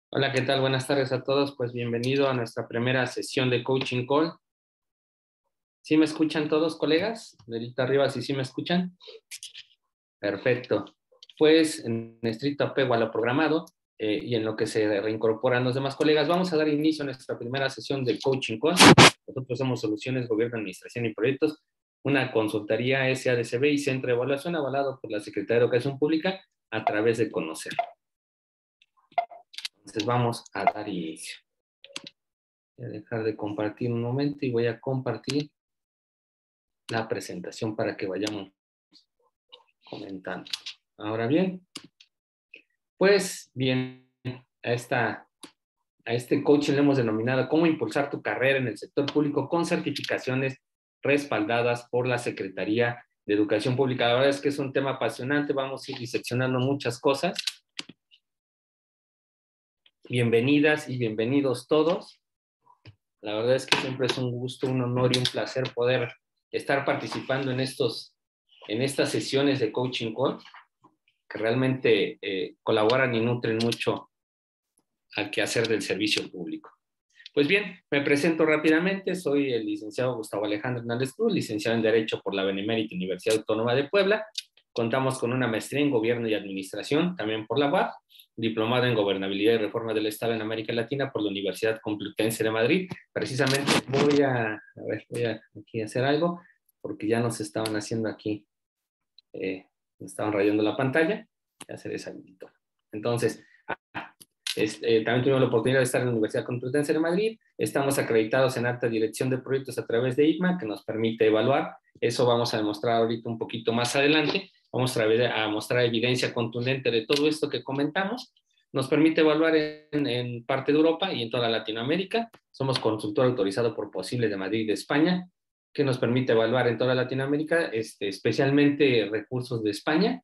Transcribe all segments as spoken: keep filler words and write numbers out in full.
Hola, ¿qué tal? Buenas tardes a todos. Pues bienvenido a nuestra primera sesión de Coaching Call. ¿Sí me escuchan todos, colegas? Dedito arriba, si sí me escuchan. Perfecto. Pues en estricto apego a lo programado eh, y en lo que se reincorporan los demás colegas, vamos a dar inicio a nuestra primera sesión de Coaching Call. Nosotros somos Soluciones, Gobierno, Administración y Proyectos, una consultoría S A D C B y Centro de Evaluación avalado por la Secretaría de Educación Pública a través de Conocer. Entonces vamos a dar inicio. Voy a dejar de compartir un momento y voy a compartir la presentación para que vayamos comentando. Ahora bien, pues bien, a, esta, a este coaching le hemos denominado cómo impulsar tu carrera en el sector público con certificaciones respaldadas por la Secretaría de Educación Pública. La verdad es que es un tema apasionante, vamos a ir diseccionando muchas cosas. Bienvenidas y bienvenidos todos. La verdad es que siempre es un gusto, un honor y un placer poder estar participando en, estos, en estas sesiones de Coaching Call, que realmente eh, colaboran y nutren mucho al quehacer del servicio público. Pues bien, me presento rápidamente. Soy el licenciado Gustavo Alejandro Hernández Cruz, licenciado en Derecho por la Benemérita Universidad Autónoma de Puebla. Contamos con una maestría en Gobierno y Administración, también por la U A P, diplomado en Gobernabilidad y Reforma del Estado en América Latina por la Universidad Complutense de Madrid. Precisamente voy a, a ver, voy a aquí hacer algo, porque ya nos estaban haciendo aquí, eh, nos estaban rayando la pantalla, ya se deshabilitó. Entonces, ah, este, también tuvimos la oportunidad de estar en la Universidad Complutense de Madrid. Estamos acreditados en alta dirección de proyectos a través de I C M A, que nos permite evaluar. Eso vamos a demostrar ahorita un poquito más adelante. Vamos a mostrar evidencia contundente de todo esto que comentamos. Nos permite evaluar en, en parte de Europa y en toda Latinoamérica. Somos consultor autorizado por Posible de Madrid, de España, que nos permite evaluar en toda Latinoamérica, este, especialmente recursos de España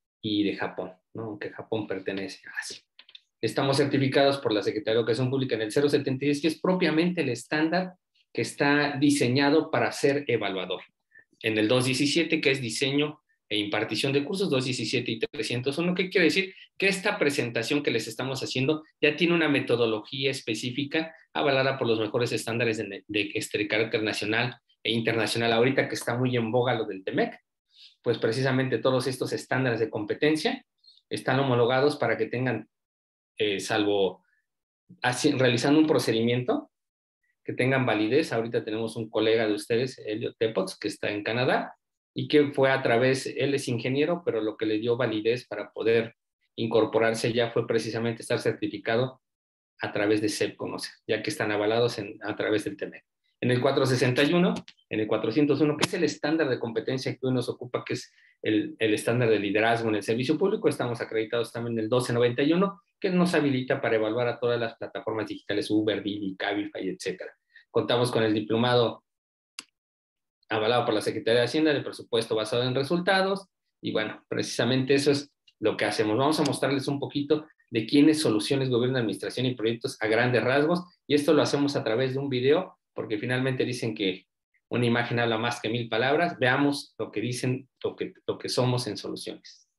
y de Japón, ¿no? Aunque Japón pertenece a Asia. Estamos certificados por la Secretaría de Educación Pública en el cero setenta y diez, que es propiamente el estándar que está diseñado para ser evaluador. En el doscientos diecisiete, que es diseño e impartición de cursos, doscientos diecisiete y trescientos uno, ¿qué quiere decir? Que esta presentación que les estamos haciendo ya tiene una metodología específica avalada por los mejores estándares de, de este carácter nacional e internacional. Ahorita que está muy en boga lo del T M E C, pues precisamente todos estos estándares de competencia están homologados para que tengan, eh, salvo así, realizando un procedimiento, que tengan validez. Ahorita tenemos un colega de ustedes, Elliot Tepots, que está en Canadá, y que fue a través, él es ingeniero, pero lo que le dio validez para poder incorporarse ya fue precisamente estar certificado a través de C E P Conocer, ya que están avalados en, a través del T M E C. En el cuatrocientos sesenta y uno, en el cuatrocientos uno, que es el estándar de competencia que hoy nos ocupa, que es el, el estándar de liderazgo en el servicio público, estamos acreditados también en el doce noventa y uno, que nos habilita para evaluar a todas las plataformas digitales, Uber, Didi, Cabify, etcétera. Contamos con el diplomado avalado por la Secretaría de Hacienda de presupuesto basado en resultados, y bueno, precisamente eso es lo que hacemos. Vamos a mostrarles un poquito de quién es Soluciones, Gobierno, Administración y Proyectos a grandes rasgos, y esto lo hacemos a través de un video, porque finalmente dicen que una imagen habla más que mil palabras. Veamos lo que dicen, lo que, lo que somos en Soluciones.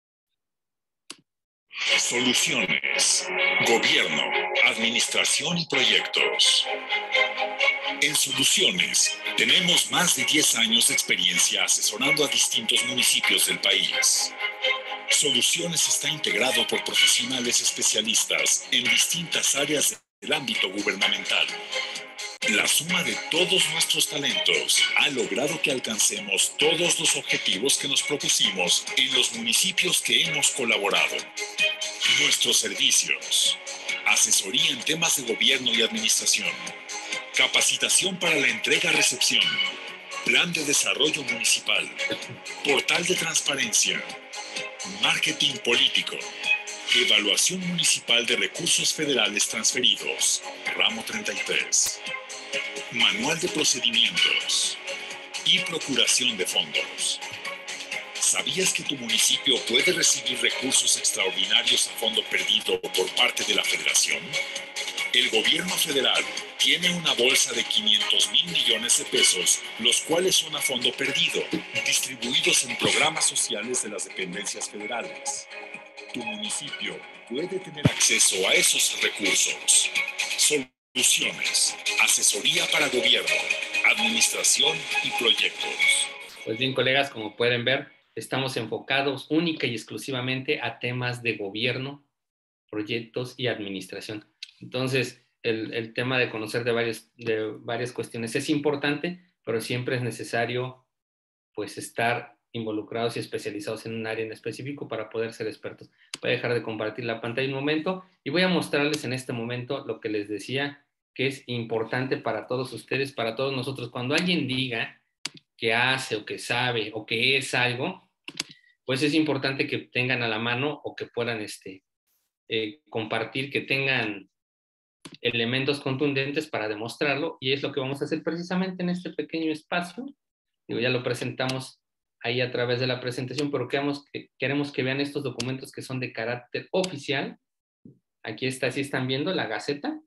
Soluciones, Gobierno, Administración y Proyectos. En Soluciones tenemos más de diez años de experiencia asesorando a distintos municipios del país. Soluciones está integrado por profesionales especialistas en distintas áreas del ámbito gubernamental. La suma de todos nuestros talentos ha logrado que alcancemos todos los objetivos que nos propusimos en los municipios que hemos colaborado. Nuestros servicios: asesoría en temas de gobierno y administración, capacitación para la entrega-recepción, plan de desarrollo municipal, portal de transparencia, marketing político, evaluación municipal de recursos federales transferidos, ramo treinta y tres, manual de procedimientos y procuración de fondos. ¿Sabías que tu municipio puede recibir recursos extraordinarios a fondo perdido por parte de la Federación? El gobierno federal tiene una bolsa de quinientos mil millones de pesos, los cuales son a fondo perdido, distribuidos en programas sociales de las dependencias federales. Tu municipio puede tener acceso a esos recursos. Soluciones, asesoría para gobierno, administración y proyectos. Pues bien, colegas, como pueden ver, estamos enfocados única y exclusivamente a temas de gobierno, proyectos y administración. Entonces, el, el tema de conocer de varias, de varias cuestiones es importante, pero siempre es necesario pues estar involucrados y especializados en un área en específico para poder ser expertos. Voy a dejar de compartir la pantalla un momento y voy a mostrarles en este momento lo que les decía que es importante para todos ustedes, para todos nosotros. Cuando alguien diga que hace o que sabe o que es algo, pues es importante que tengan a la mano o que puedan este, eh, compartir, que tengan elementos contundentes para demostrarlo, y es lo que vamos a hacer precisamente en este pequeño espacio. Digo, ya lo presentamos ahí a través de la presentación, pero queremos que, queremos que vean estos documentos que son de carácter oficial. Aquí está, ¿sí están viendo la Gaceta?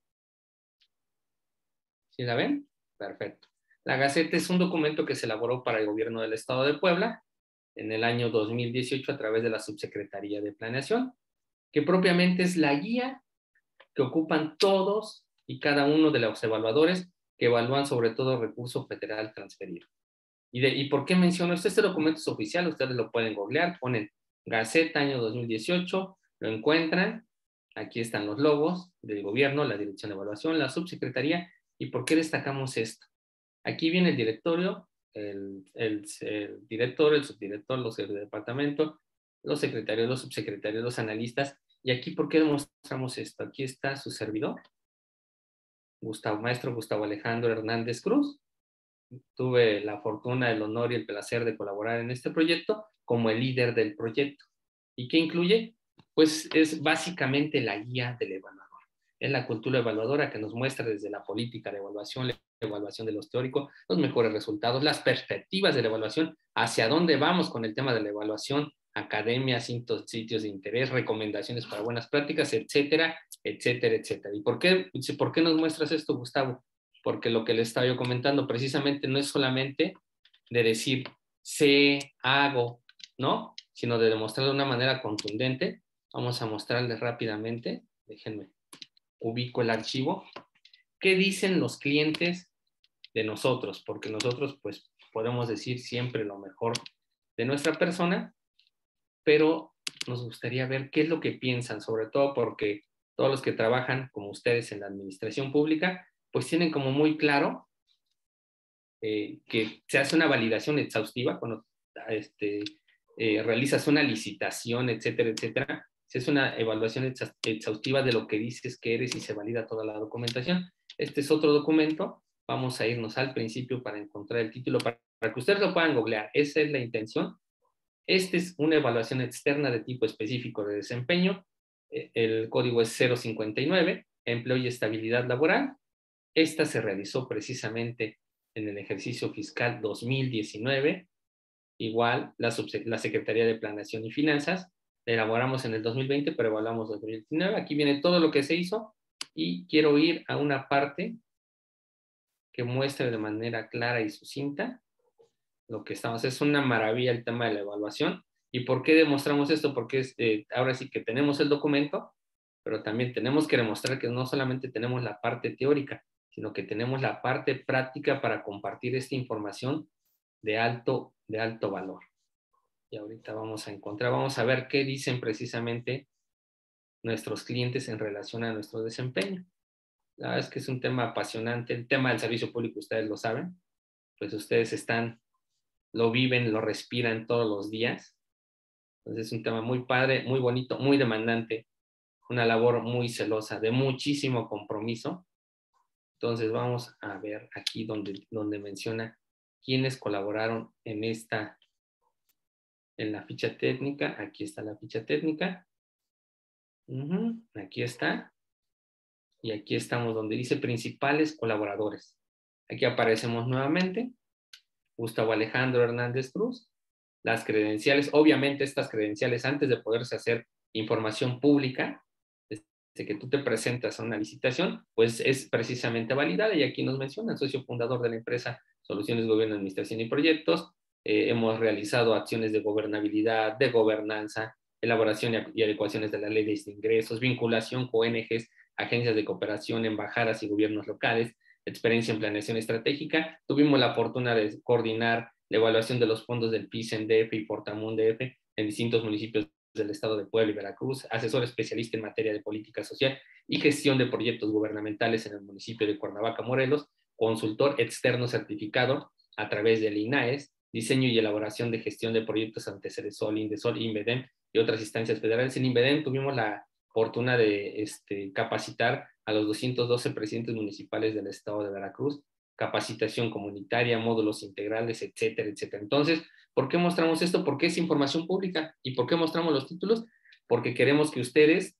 ¿Sí la ven? Perfecto. La Gaceta es un documento que se elaboró para el gobierno del Estado de Puebla en el año dos mil dieciocho a través de la Subsecretaría de Planeación, que propiamente es la guía que ocupan todos y cada uno de los evaluadores que evalúan sobre todo recurso federal transferido. ¿Y, de, ¿Y por qué menciono esto? Este documento es oficial, ustedes lo pueden googlear, ponen Gaceta año dos mil dieciocho, lo encuentran, aquí están los logos del gobierno, la Dirección de Evaluación, la Subsecretaría. ¿Y por qué destacamos esto? Aquí viene el directorio, el, el, el director, el subdirector, los jefes de departamento, los secretarios, los subsecretarios, los analistas. ¿Y aquí por qué demostramos esto? Aquí está su servidor, Gustavo, maestro Gustavo Alejandro Hernández Cruz. Tuve la fortuna, el honor y el placer de colaborar en este proyecto como el líder del proyecto. ¿Y qué incluye? Pues es básicamente la guía del evaluador. Es la cultura evaluadora que nos muestra desde la política de evaluación, la evaluación de los teóricos, los mejores resultados, las perspectivas de la evaluación, hacia dónde vamos con el tema de la evaluación, academias, sitios de interés, recomendaciones para buenas prácticas, etcétera, etcétera, etcétera. ¿Y por qué, por qué nos muestras esto, Gustavo? Porque lo que les estaba yo comentando precisamente no es solamente de decir sé, hago, ¿no? Sino de demostrar de una manera contundente. Vamos a mostrarles rápidamente, déjenme, ubico el archivo. ¿Qué dicen los clientes de nosotros? Porque nosotros pues podemos decir siempre lo mejor de nuestra persona, pero nos gustaría ver qué es lo que piensan, sobre todo porque todos los que trabajan como ustedes en la administración pública pues tienen como muy claro eh, que se hace una validación exhaustiva cuando este, eh, realizas una licitación, etcétera, etcétera. Se hace una evaluación exhaustiva de lo que dices que eres y se valida toda la documentación. Este es otro documento. Vamos a irnos al principio para encontrar el título, para, para que ustedes lo puedan googlear. Esa es la intención. Esta es una evaluación externa de tipo específico de desempeño. El código es cero cincuenta y nueve, empleo y estabilidad laboral. Esta se realizó precisamente en el ejercicio fiscal dos mil diecinueve. Igual la, la Secretaría de Planeación y Finanzas la elaboramos en el dos mil veinte, pero evaluamos dos mil diecinueve. Aquí viene todo lo que se hizo y quiero ir a una parte que muestre de manera clara y sucinta lo que estamos. Es una maravilla el tema de la evaluación. ¿Y por qué demostramos esto? Porque es, eh, ahora sí que tenemos el documento, pero también tenemos que demostrar que no solamente tenemos la parte teórica, sino que tenemos la parte práctica para compartir esta información de alto, de alto valor. Y ahorita vamos a encontrar, vamos a ver qué dicen precisamente nuestros clientes en relación a nuestro desempeño. La verdad es que es un tema apasionante. El tema del servicio público, ustedes lo saben, pues ustedes están, lo viven, lo respiran todos los días. Entonces es un tema muy padre, muy bonito, muy demandante, una labor muy celosa, de muchísimo compromiso. Entonces vamos a ver aquí donde, donde menciona quiénes colaboraron en esta, en la ficha técnica. Aquí está la ficha técnica. Uh-huh. Aquí está. Y aquí estamos donde dice principales colaboradores. Aquí aparecemos nuevamente. Gustavo Alejandro Hernández Cruz. Las credenciales, obviamente estas credenciales antes de poderse hacer información pública, desde que tú te presentas a una licitación, pues es precisamente validada, y aquí nos menciona, socio fundador de la empresa Soluciones Gobierno, Administración y Proyectos. Eh, hemos realizado acciones de gobernabilidad, de gobernanza, elaboración y adecuaciones de las leyes de ingresos, vinculación con O N Ges, agencias de cooperación, embajadas y gobiernos locales, experiencia en planeación estratégica. Tuvimos la fortuna de coordinar la evaluación de los fondos del P I S en D F y Portamun D F en distintos municipios del estado de Puebla y Veracruz, asesor especialista en materia de política social y gestión de proyectos gubernamentales en el municipio de Cuernavaca, Morelos, consultor externo certificado a través del I N A E S, diseño y elaboración de gestión de proyectos ante Ceresol, Indesol, INVEDEM y otras instancias federales. En INVEDEM tuvimos la fortuna de este, capacitar a los doscientos doce presidentes municipales del estado de Veracruz, capacitación comunitaria, módulos integrales, etcétera, etcétera. Entonces, ¿por qué mostramos esto? Porque es información pública. ¿Y por qué mostramos los títulos? Porque queremos que ustedes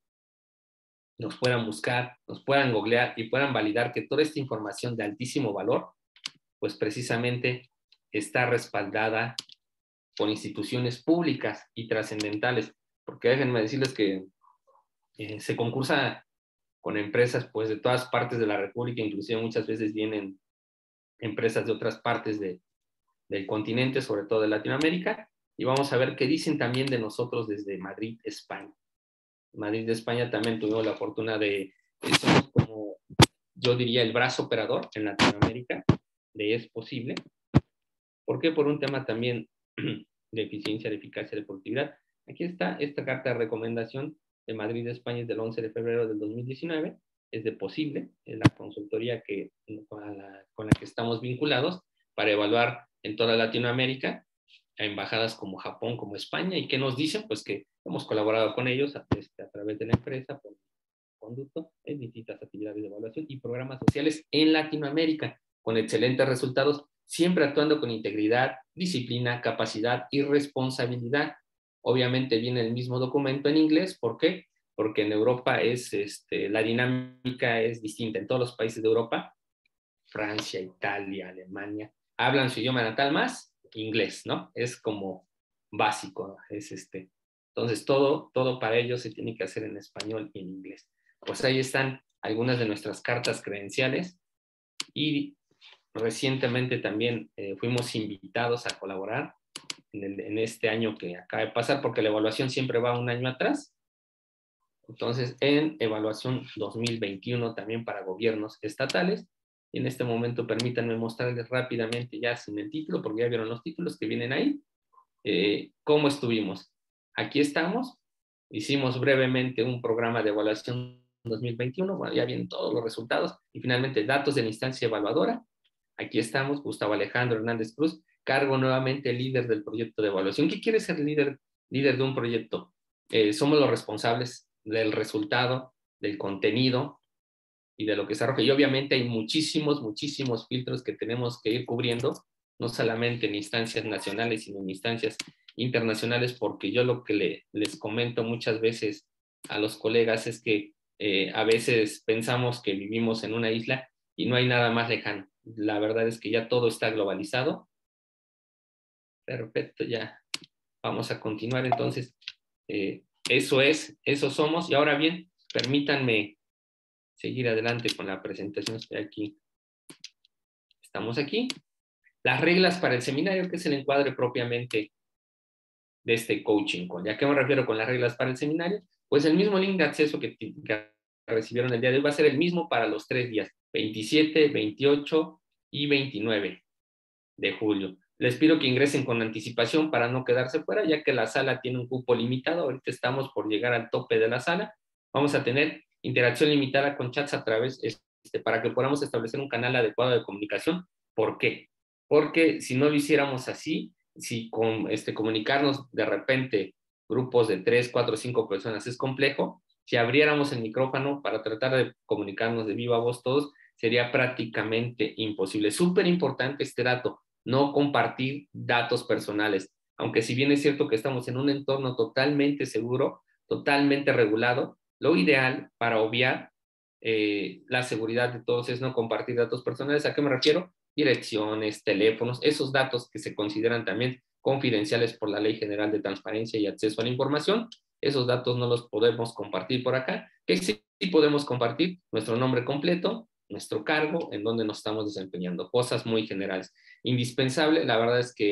nos puedan buscar, nos puedan googlear y puedan validar que toda esta información de altísimo valor, pues precisamente está respaldada por instituciones públicas y trascendentales. Porque déjenme decirles que eh, se concursa con empresas pues de todas partes de la República, inclusive muchas veces vienen empresas de otras partes de, del continente, sobre todo de Latinoamérica, y vamos a ver qué dicen también de nosotros desde Madrid, España. Madrid, España también tuvimos la fortuna de, somos como, yo diría, el brazo operador en Latinoamérica de Es Posible. ¿Por qué? Por un tema también de eficiencia, de eficacia, de productividad. Aquí está esta carta de recomendación de Madrid, España, es del once de febrero del dos mil diecinueve, es de Posible, es la consultoría que, con, la, con la que estamos vinculados para evaluar en toda Latinoamérica a embajadas como Japón, como España, y ¿qué nos dicen? Pues que hemos colaborado con ellos a, este, a través de la empresa, por conducto, en distintas actividades de evaluación y programas sociales en Latinoamérica, con excelentes resultados, siempre actuando con integridad, disciplina, capacidad y responsabilidad. Obviamente viene el mismo documento en inglés, ¿por qué? Porque en Europa es, este, la dinámica es distinta. En todos los países de Europa, Francia, Italia, Alemania, hablan su idioma natal más inglés, ¿no? Es como básico, es este. Entonces, todo, todo para ellos se tiene que hacer en español y en inglés. Pues ahí están algunas de nuestras cartas credenciales y recientemente también eh, fuimos invitados a colaborar en, el, en este año que acaba de pasar, porque la evaluación siempre va un año atrás. Entonces, en evaluación dos mil veintiuno también para gobiernos estatales. Y en este momento permítanme mostrarles rápidamente, ya sin el título, porque ya vieron los títulos que vienen ahí, eh, cómo estuvimos. Aquí estamos, hicimos brevemente un programa de evaluación dos mil veintiuno, bueno, ya vienen todos los resultados, y finalmente datos de la instancia evaluadora. Aquí estamos, Gustavo Alejandro Hernández Cruz, cargo nuevamente líder del proyecto de evaluación. ¿Qué quiere ser líder, líder de un proyecto? Eh, somos los responsables del resultado, del contenido y de lo que se arroja. Y obviamente hay muchísimos, muchísimos filtros que tenemos que ir cubriendo, no solamente en instancias nacionales, sino en instancias internacionales, porque yo lo que le, les comento muchas veces a los colegas es que eh, a veces pensamos que vivimos en una isla y no hay nada más lejano. La verdad es que ya todo está globalizado. Perfecto, ya vamos a continuar entonces. Eh, eso es, eso somos. Y ahora bien, permítanme seguir adelante con la presentación. Estoy aquí. Estamos aquí. Las reglas para el seminario, que es el encuadre propiamente de este coaching call. ¿Y a qué me refiero con las reglas para el seminario? Pues el mismo link de acceso que, que recibieron el día de hoy va a ser el mismo para los tres días, veintisiete, veintiocho y veintinueve de julio. Les pido que ingresen con anticipación para no quedarse fuera, ya que la sala tiene un cupo limitado. Ahorita estamos por llegar al tope de la sala. Vamos a tener interacción limitada con chats a través, este, para que podamos establecer un canal adecuado de comunicación. ¿Por qué? Porque si no lo hiciéramos así, si con, este, comunicarnos de repente grupos de tres, cuatro, cinco personas es complejo, si abriéramos el micrófono para tratar de comunicarnos de viva voz todos, sería prácticamente imposible. Súper importante este dato, no compartir datos personales. Aunque si bien es cierto que estamos en un entorno totalmente seguro, totalmente regulado, lo ideal para obviar eh, la seguridad de todos es no compartir datos personales. ¿A qué me refiero? Direcciones, teléfonos, esos datos que se consideran también confidenciales por la Ley General de Transparencia y Acceso a la Información. Esos datos no los podemos compartir por acá. ¿Qué sí podemos compartir? Nuestro nombre completo, nuestro cargo, en donde nos estamos desempeñando, cosas muy generales. Indispensable, la verdad es que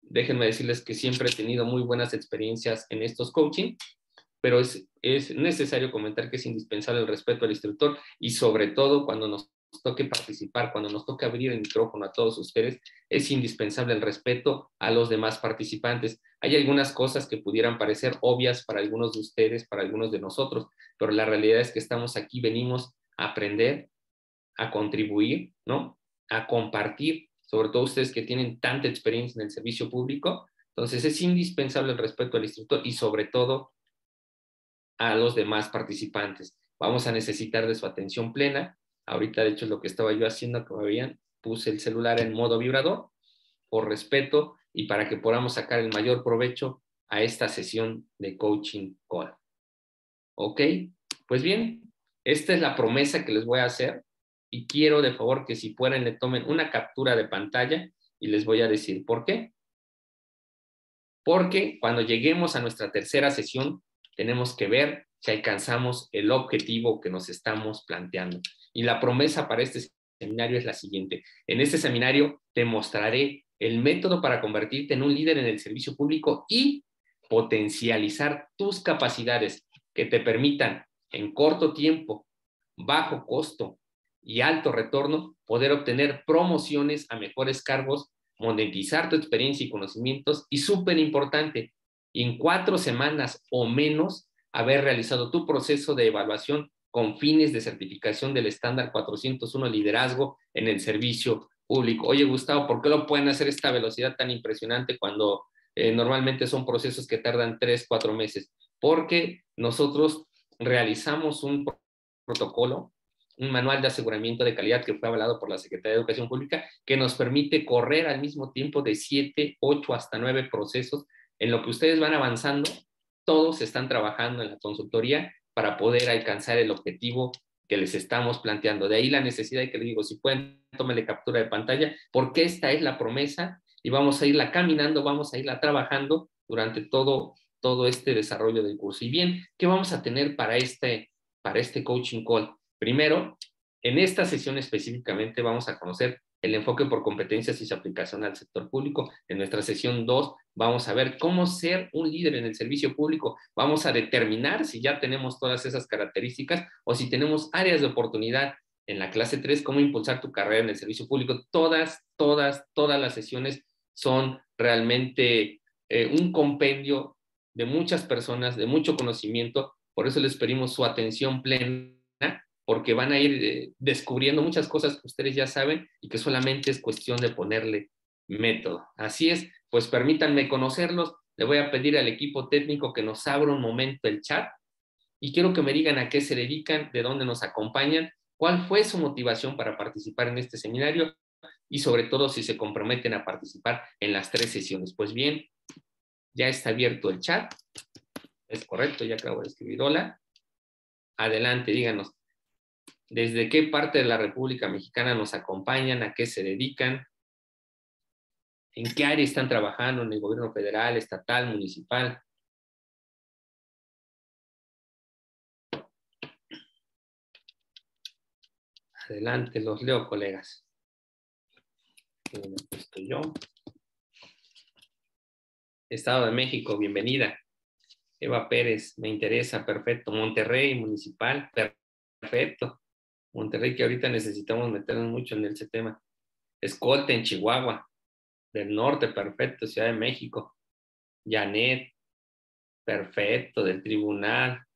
déjenme decirles que siempre he tenido muy buenas experiencias en estos coaching, pero es, es necesario comentar que es indispensable el respeto al instructor y sobre todo cuando nos toque participar, cuando nos toque abrir el micrófono a todos ustedes, es indispensable el respeto a los demás participantes. Hay algunas cosas que pudieran parecer obvias para algunos de ustedes, para algunos de nosotros, pero la realidad es que estamos aquí, venimos a aprender, a contribuir, ¿no? A compartir, sobre todo ustedes que tienen tanta experiencia en el servicio público. Entonces es indispensable el respeto al instructor y sobre todo a los demás participantes. Vamos a necesitar de su atención plena. Ahorita, de hecho, lo que estaba yo haciendo, como veían, puse el celular en modo vibrador por respeto y para que podamos sacar el mayor provecho a esta sesión de coaching call. ¿Ok? Pues bien, esta es la promesa que les voy a hacer y quiero de favor que si pueden le tomen una captura de pantalla y les voy a decir por qué. Porque cuando lleguemos a nuestra tercera sesión tenemos que ver si alcanzamos el objetivo que nos estamos planteando. Y la promesa para este seminario es la siguiente. En este seminario te mostraré el método para convertirte en un líder en el servicio público y potencializar tus capacidades que te permitan en corto tiempo, bajo costo y alto retorno poder obtener promociones a mejores cargos, monetizar tu experiencia y conocimientos y, súper importante, en cuatro semanas o menos haber realizado tu proceso de evaluación con fines de certificación del estándar cuatrocientos uno liderazgo en el servicio público. Oye, Gustavo, ¿por qué lo pueden hacer a esta velocidad tan impresionante cuando eh, normalmente son procesos que tardan tres, cuatro meses? Porque nosotros realizamos un protocolo, un manual de aseguramiento de calidad que fue avalado por la Secretaría de Educación Pública, que nos permite correr al mismo tiempo de siete, ocho hasta nueve procesos. En lo que ustedes van avanzando, todos están trabajando en la consultoría para poder alcanzar el objetivo que les estamos planteando. De ahí la necesidad de que les digo, si pueden, tómenle captura de pantalla, porque esta es la promesa y vamos a irla caminando, vamos a irla trabajando durante todo, todo este desarrollo del curso. Y bien, ¿qué vamos a tener para este, para este coaching call? Primero, en esta sesión específicamente vamos a conocer el enfoque por competencias y su aplicación al sector público. En nuestra sesión dos vamos a ver cómo ser un líder en el servicio público. Vamos a determinar si ya tenemos todas esas características o si tenemos áreas de oportunidad. En la clase tres, cómo impulsar tu carrera en el servicio público. Todas, todas, todas las sesiones son realmente eh, un compendio de muchas personas, de mucho conocimiento. Por eso les pedimos su atención plena, porque van a ir eh, descubriendo muchas cosas que ustedes ya saben y que solamente es cuestión de ponerle método. Así es, pues permítanme conocerlos. Le voy a pedir al equipo técnico que nos abra un momento el chat y quiero que me digan a qué se dedican, de dónde nos acompañan, cuál fue su motivación para participar en este seminario y sobre todo si se comprometen a participar en las tres sesiones. Pues bien, ya está abierto el chat. Es correcto, ya acabo de escribir hola. Adelante, díganos. ¿Desde qué parte de la República Mexicana nos acompañan? ¿A qué se dedican? ¿En qué área están trabajando? ¿En el gobierno federal, estatal, municipal? Adelante, los leo, colegas. Estoy yo. Estado de México, bienvenida. Eva Pérez, me interesa, perfecto. Monterrey, municipal, perfecto. Monterrey, que ahorita necesitamos meternos mucho en ese tema. Escolte, en Chihuahua. Del norte, perfecto. Ciudad de México. Janet, perfecto. Del tribunal.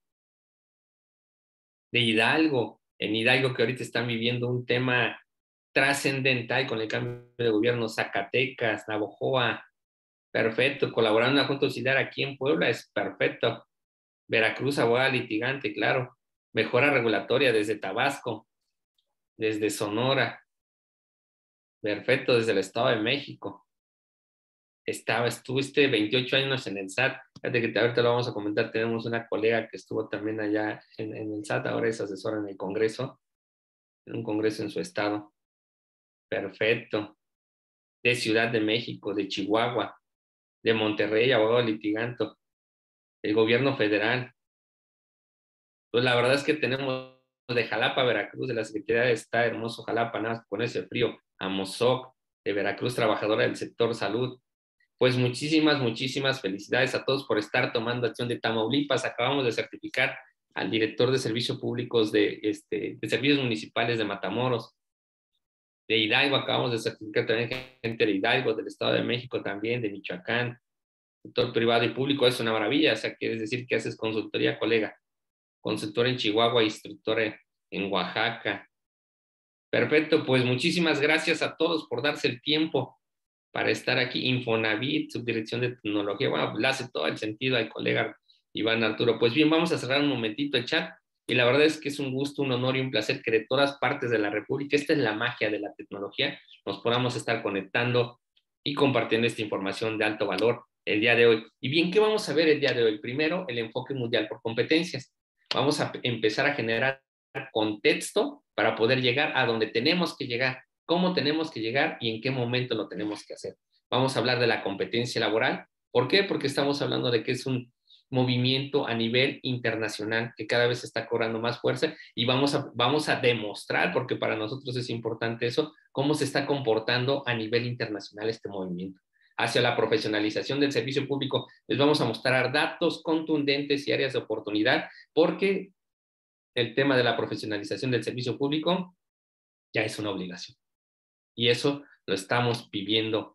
De Hidalgo. En Hidalgo, que ahorita están viviendo un tema trascendental con el cambio de gobierno. Zacatecas, Navojoa. Perfecto. Colaborando en la Junta Auxiliar aquí en Puebla es perfecto. Veracruz, abogada litigante, claro. Mejora regulatoria desde Tabasco, desde Sonora. Perfecto, desde el Estado de México. Estaba, estuviste veintiocho años en el S A T. Fíjate que ahorita lo vamos a comentar. Tenemos una colega que estuvo también allá en, en el S A T, ahora es asesora en el Congreso, en un congreso en su estado. Perfecto. De Ciudad de México, de Chihuahua, de Monterrey, abogado litigante, el gobierno federal. Pues la verdad es que tenemos de Jalapa, Veracruz, de la Secretaría de Estado, hermoso Jalapa, nada más con ese frío. Amozoc, de Veracruz, trabajadora del sector salud. pues muchísimas, muchísimas felicidades a todos por estar tomando acción de Tamaulipas. Acabamos de certificar al director de servicios públicos de, este, de servicios municipales de Matamoros, de Hidalgo. Acabamos de certificar también gente de Hidalgo, del Estado de México también, de Michoacán, sector privado y público. Es una maravilla. O sea, quiere decir que haces consultoría, colega, consultora en Chihuahua, instructora en Oaxaca. Perfecto, pues muchísimas gracias a todos por darse el tiempo para estar aquí. Infonavit, Subdirección de Tecnología, bueno, le hace todo el sentido al colega Iván Arturo. Pues bien, vamos a cerrar un momentito el chat, y la verdad es que es un gusto, un honor y un placer que de todas partes de la República, esta es la magia de la tecnología, nos podamos estar conectando y compartiendo esta información de alto valor el día de hoy. Y bien, ¿qué vamos a ver el día de hoy? Primero, el enfoque mundial por competencias. Vamos a empezar a generar contexto para poder llegar a donde tenemos que llegar, cómo tenemos que llegar y en qué momento lo tenemos que hacer. Vamos a hablar de la competencia laboral. ¿Por qué? Porque estamos hablando de que es un movimiento a nivel internacional que cada vez está cobrando más fuerza, y vamos a, vamos a demostrar, porque para nosotros es importante eso, cómo se está comportando a nivel internacional este movimiento hacia la profesionalización del servicio público. Les vamos a mostrar datos contundentes y áreas de oportunidad, porque el tema de la profesionalización del servicio público ya es una obligación. Y eso lo estamos viviendo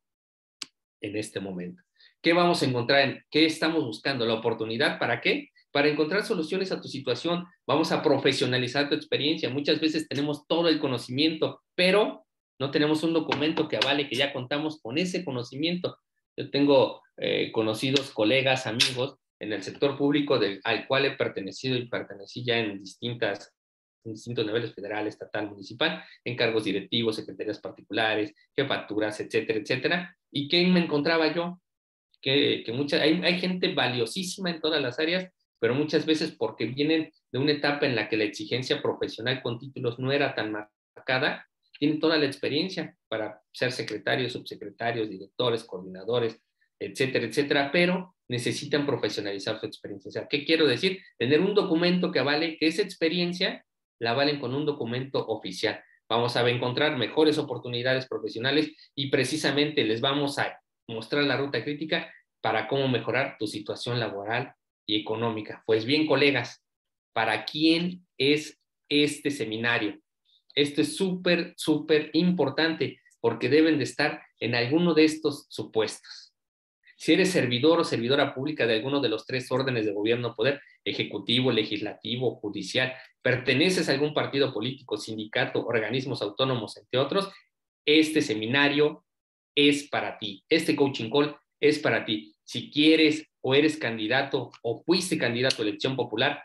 en este momento. ¿Qué vamos a encontrar? En, ¿Qué estamos buscando? ¿La oportunidad? ¿Para qué? Para encontrar soluciones a tu situación. Vamos a profesionalizar tu experiencia. Muchas veces tenemos todo el conocimiento, pero no tenemos un documento que avale que ya contamos con ese conocimiento. Yo tengo eh, conocidos, colegas, amigos en el sector público del, al cual he pertenecido y pertenecí ya en distintas en distintos niveles, federal, estatal, municipal, en cargos directivos, secretarías particulares, jefaturas, etcétera, etcétera. ¿Y qué me encontraba yo? Que, que mucha, hay, hay gente valiosísima en todas las áreas, pero muchas veces porque vienen de una etapa en la que la exigencia profesional con títulos no era tan marcada, tienen toda la experiencia para ser secretarios, subsecretarios, directores, coordinadores, etcétera, etcétera, pero necesitan profesionalizar su experiencia. O sea, ¿qué quiero decir? Tener un documento que avale que esa experiencia la valen con un documento oficial. Vamos a encontrar mejores oportunidades profesionales y precisamente les vamos a mostrar la ruta crítica para cómo mejorar tu situación laboral y económica. Pues bien, colegas, ¿para quién es este seminario? Esto es súper, súper importante porque deben de estar en alguno de estos supuestos. Si eres servidor o servidora pública de alguno de los tres órdenes de gobierno, poder ejecutivo, legislativo, judicial, perteneces a algún partido político, sindicato, organismos autónomos, entre otros, este seminario es para ti. Este coaching call es para ti. Si quieres o eres candidato o fuiste candidato a elección popular,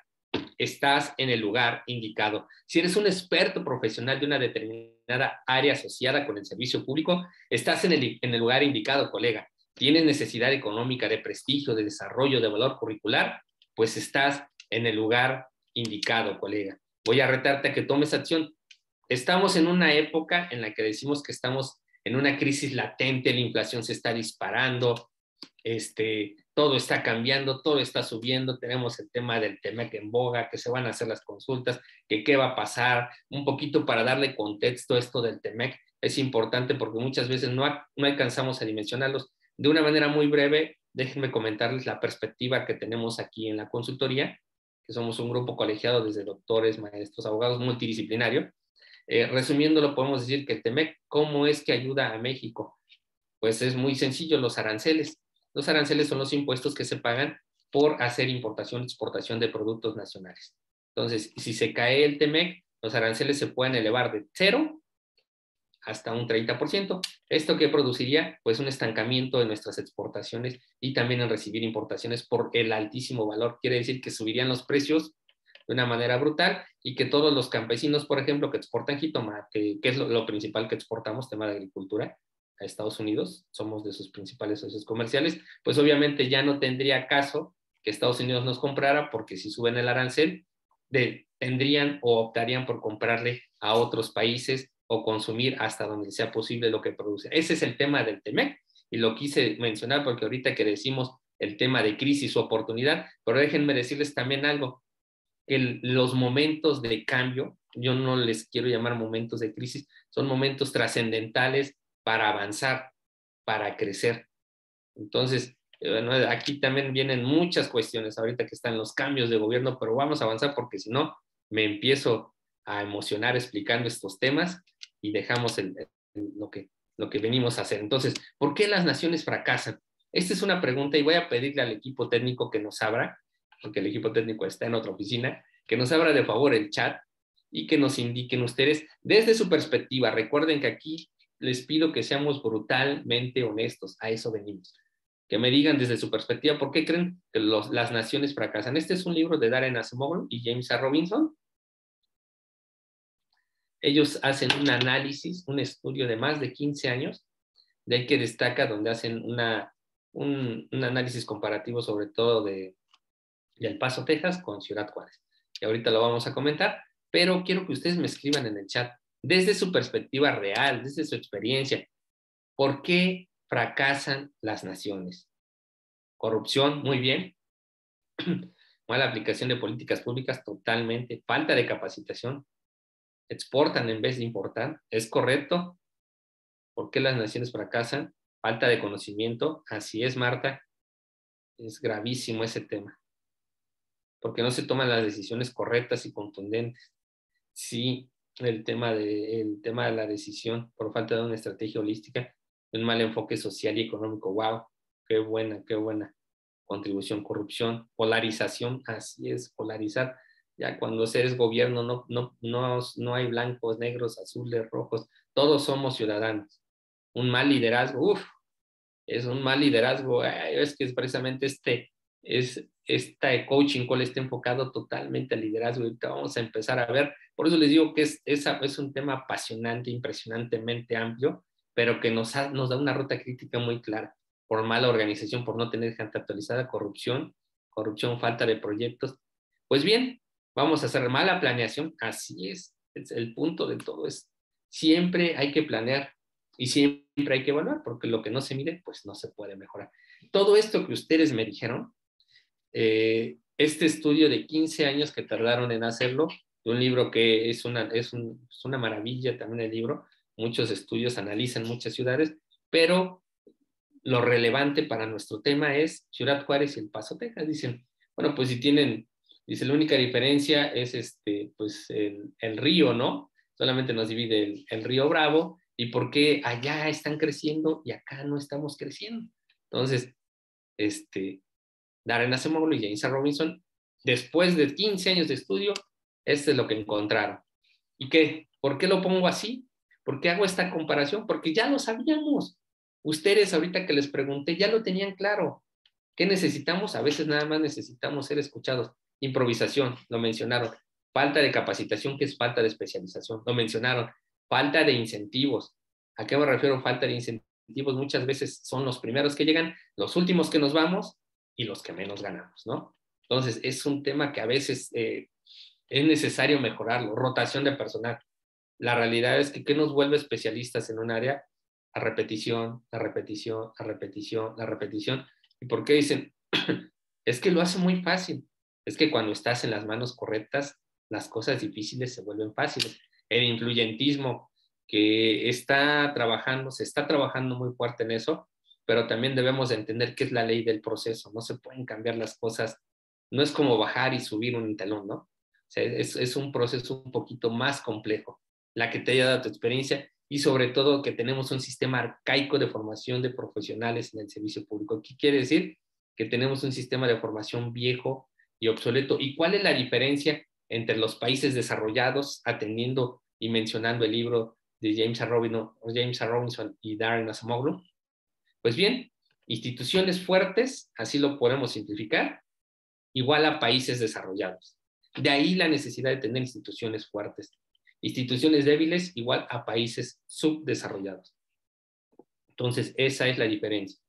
estás en el lugar indicado. Si eres un experto profesional de una determinada área asociada con el servicio público, estás en el, en el lugar indicado, colega. Tienes necesidad económica, de prestigio, de desarrollo, de valor curricular, pues estás en el lugar indicado, colega. Voy a retarte a que tomes acción. Estamos en una época en la que decimos que estamos en una crisis latente, la inflación se está disparando, este, todo está cambiando, todo está subiendo, tenemos el tema del TEMEC en boga, que se van a hacer las consultas, que qué va a pasar, un poquito para darle contexto a esto del TEMEC, es importante porque muchas veces no, no alcanzamos a dimensionarlos. De una manera muy breve, déjenme comentarles la perspectiva que tenemos aquí en la consultoría, que somos un grupo colegiado desde doctores, maestros, abogados, multidisciplinario. Eh, resumiéndolo, podemos decir que el TEMEC, ¿cómo es que ayuda a México? Pues es muy sencillo, los aranceles. Los aranceles son los impuestos que se pagan por hacer importación y exportación de productos nacionales. Entonces, si se cae el TEMEC, los aranceles se pueden elevar de cero hasta un treinta por ciento. ¿Esto qué produciría? Pues un estancamiento en nuestras exportaciones y también en recibir importaciones por el altísimo valor. Quiere decir que subirían los precios de una manera brutal y que todos los campesinos, por ejemplo, que exportan jitomate, que es lo, lo principal que exportamos, tema de agricultura, a Estados Unidos, somos de sus principales socios comerciales, pues obviamente ya no tendría caso que Estados Unidos nos comprara, porque si suben el arancel, de, tendrían o optarían por comprarle a otros países o consumir hasta donde sea posible lo que produce. Ese es el tema del TEMEC, y lo quise mencionar porque ahorita que decimos el tema de crisis o oportunidad, pero déjenme decirles también algo, que el, los momentos de cambio, yo no les quiero llamar momentos de crisis, son momentos trascendentales para avanzar, para crecer. Entonces, eh, bueno, aquí también vienen muchas cuestiones ahorita que están los cambios de gobierno, pero vamos a avanzar porque si no, me empiezo a emocionar explicando estos temas y dejamos el, el, lo, que, lo que venimos a hacer. Entonces, ¿por qué las naciones fracasan? Esta es una pregunta y voy a pedirle al equipo técnico que nos abra, porque el equipo técnico está en otra oficina, que nos abra de favor el chat y que nos indiquen ustedes desde su perspectiva. Recuerden que aquí les pido que seamos brutalmente honestos, a eso venimos. Que me digan desde su perspectiva por qué creen que los, las naciones fracasan. Este es un libro de Darren Acemoglu y James A. Robinson. Ellos hacen un análisis, un estudio de más de quince años, de ahí que destaca donde hacen una, un, un análisis comparativo sobre todo de, de El Paso, Texas, con Ciudad Juárez. Y ahorita lo vamos a comentar, pero quiero que ustedes me escriban en el chat, desde su perspectiva real, desde su experiencia, ¿por qué fracasan las naciones? Corrupción, muy bien. Mala aplicación de políticas públicas, totalmente. Falta de capacitación. Exportan en vez de importar, ¿es correcto? ¿Por qué las naciones fracasan? Falta de conocimiento, así es, Marta, es gravísimo ese tema, porque no se toman las decisiones correctas y contundentes. Sí, el tema de, el tema de la decisión por falta de una estrategia holística, un mal enfoque social y económico, wow, qué buena, qué buena contribución. Corrupción, polarización, así es, polarizar. Ya cuando se es gobierno no, no, no, no hay blancos, negros, azules, rojos, todos somos ciudadanos. Un mal liderazgo, uff, es un mal liderazgo, es que es precisamente este, es este coaching call está enfocado totalmente al liderazgo. Ahorita vamos a empezar a ver, por eso les digo que es, es, es un tema apasionante, impresionantemente amplio, pero que nos, ha, nos da una ruta crítica muy clara, por mala organización, por no tener gente actualizada, corrupción, corrupción, falta de proyectos. Pues bien, vamos a hacer mala planeación, así es, es el punto de todo, es siempre hay que planear y siempre hay que evaluar, porque lo que no se mide, pues no se puede mejorar. Todo esto que ustedes me dijeron, eh, este estudio de quince años que tardaron en hacerlo, de un libro que es una, es, un, es una maravilla también el libro, muchos estudios analizan muchas ciudades, pero lo relevante para nuestro tema es Ciudad Juárez y El Paso, Texas. Dicen, bueno, pues si tienen, dice, la única diferencia es este, pues el, el río, ¿no? Solamente nos divide el, el río Bravo, y por qué allá están creciendo y acá no estamos creciendo. Entonces, este, Darren Acemoglu y James A. Robinson, después de quince años de estudio, este es lo que encontraron. ¿Y qué? ¿Por qué lo pongo así? ¿Por qué hago esta comparación? Porque ya lo sabíamos. Ustedes ahorita que les pregunté ya lo tenían claro. ¿Qué necesitamos? A veces nada más necesitamos ser escuchados. Improvisación, lo mencionaron. Falta de capacitación, que es falta de especialización, lo mencionaron. Falta de incentivos. ¿A qué me refiero falta de incentivos? Muchas veces son los primeros que llegan, los últimos que nos vamos y los que menos ganamos, ¿no? Entonces, es un tema que a veces eh, es necesario mejorarlo. Rotación de personal. La realidad es que ¿qué nos vuelve especialistas en un área? A repetición, a repetición, a repetición, a repetición. ¿Y por qué dicen? Es que lo hace muy fácil. Es que cuando estás en las manos correctas, las cosas difíciles se vuelven fáciles. El influyentismo que está trabajando, se está trabajando muy fuerte en eso, pero también debemos de entender que es la ley del proceso. No se pueden cambiar las cosas. No es como bajar y subir un telón, ¿no? O sea, es, es un proceso un poquito más complejo. La que te haya dado tu experiencia y sobre todo que tenemos un sistema arcaico de formación de profesionales en el servicio público. ¿Qué quiere decir? Que tenemos un sistema de formación viejo y obsoleto. ¿Y cuál es la diferencia entre los países desarrollados, atendiendo y mencionando el libro de James A. Robinson, James A. Robinson y Darren Acemoglu? Pues bien, instituciones fuertes, así lo podemos simplificar, igual a países desarrollados. De ahí la necesidad de tener instituciones fuertes. Instituciones débiles igual a países subdesarrollados. Entonces, esa es la diferencia.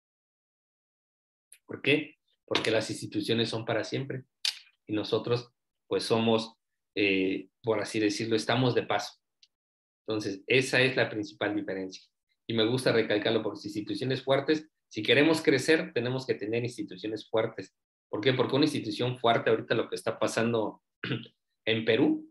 ¿Por qué? Porque las instituciones son para siempre y nosotros, pues somos, eh, por así decirlo, estamos de paso. Entonces, esa es la principal diferencia. Y me gusta recalcarlo porque instituciones fuertes, si queremos crecer, tenemos que tener instituciones fuertes. ¿Por qué? Porque una institución fuerte, ahorita lo que está pasando en Perú,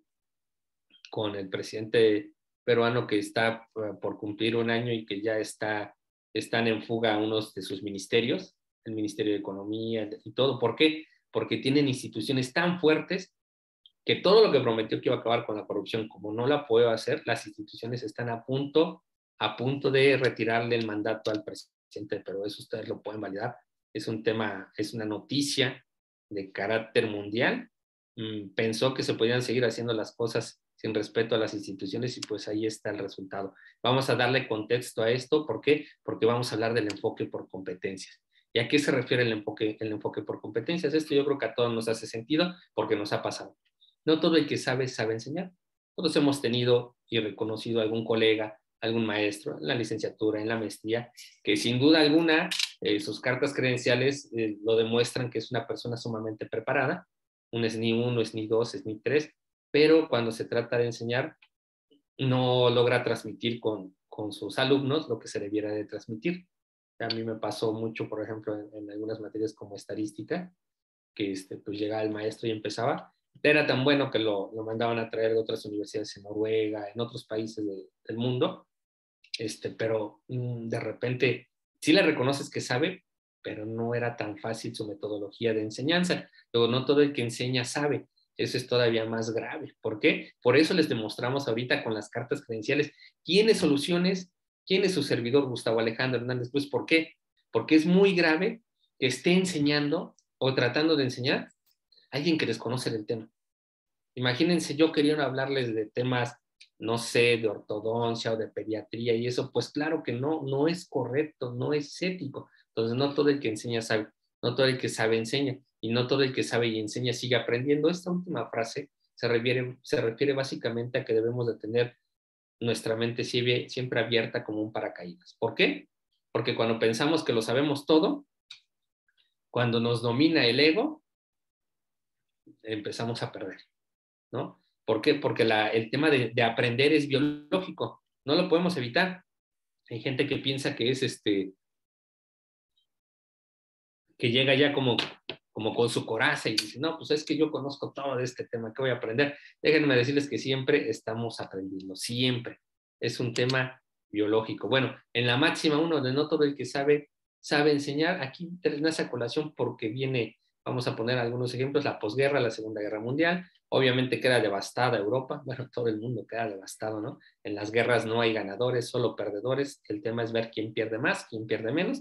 con el presidente peruano que está por cumplir un año y que ya está están en fuga unos de sus ministerios, el Ministerio de Economía y todo. ¿Por qué? Porque tienen instituciones tan fuertes que todo lo que prometió que iba a acabar con la corrupción, como no la puede hacer, las instituciones están a punto, a punto de retirarle el mandato al presidente, pero eso ustedes lo pueden validar. Es un tema, es una noticia de carácter mundial. Mm, pensó que se podían seguir haciendo las cosas sin respeto a las instituciones y pues ahí está el resultado. Vamos a darle contexto a esto. ¿Por qué? Porque vamos a hablar del enfoque por competencias. ¿Y a qué se refiere el enfoque, el enfoque por competencias? Esto yo creo que a todos nos hace sentido porque nos ha pasado. No todo el que sabe, sabe enseñar. Todos hemos tenido y reconocido a algún colega, algún maestro en la licenciatura, en la maestría, que sin duda alguna eh, sus cartas credenciales eh, lo demuestran que es una persona sumamente preparada, un S N I uno, S N I dos, S N I tres, pero cuando se trata de enseñar no logra transmitir con, con sus alumnos lo que se debiera de transmitir. A mí me pasó mucho, por ejemplo, en, en algunas materias como estadística, que este, pues llegaba el maestro y empezaba. Era tan bueno que lo, lo mandaban a traer de otras universidades en Noruega, en otros países de, del mundo, este, pero mmm, de repente sí le reconoces que sabe, pero no era tan fácil su metodología de enseñanza. Luego, no todo el que enseña sabe. Eso es todavía más grave. ¿Por qué? Por eso les demostramos ahorita con las cartas credenciales quién es Soluciones, quién es su servidor Gustavo Alejandro Hernández Cruz. ¿Por qué? Porque es muy grave que esté enseñando o tratando de enseñar a alguien que desconoce del tema. Imagínense, yo quería hablarles de temas, no sé, de ortodoncia o de pediatría y eso, pues claro que no, no es correcto, no es ético. Entonces, no todo el que enseña sabe, no todo el que sabe enseña, y no todo el que sabe y enseña sigue aprendiendo. Esta última frase se refiere, se refiere básicamente a que debemos de tener nuestra mente siempre abierta como un paracaídas. ¿Por qué? Porque cuando pensamos que lo sabemos todo, cuando nos domina el ego, empezamos a perder, ¿no? ¿Por qué? Porque la, el tema de, de aprender es biológico, no lo podemos evitar. Hay gente que piensa que es este, que llega ya como, como con su coraza y dice, no, pues es que yo conozco todo de este tema, ¿qué voy a aprender? Déjenme decirles que siempre estamos aprendiendo, siempre. Es un tema biológico. Bueno, en la máxima uno de no todo el que sabe, sabe enseñar, aquí nace a colación porque viene, vamos a poner algunos ejemplos, la posguerra, la Segunda Guerra Mundial, obviamente queda devastada Europa, bueno, todo el mundo queda devastado, ¿no? En las guerras no hay ganadores, solo perdedores, el tema es ver quién pierde más, quién pierde menos,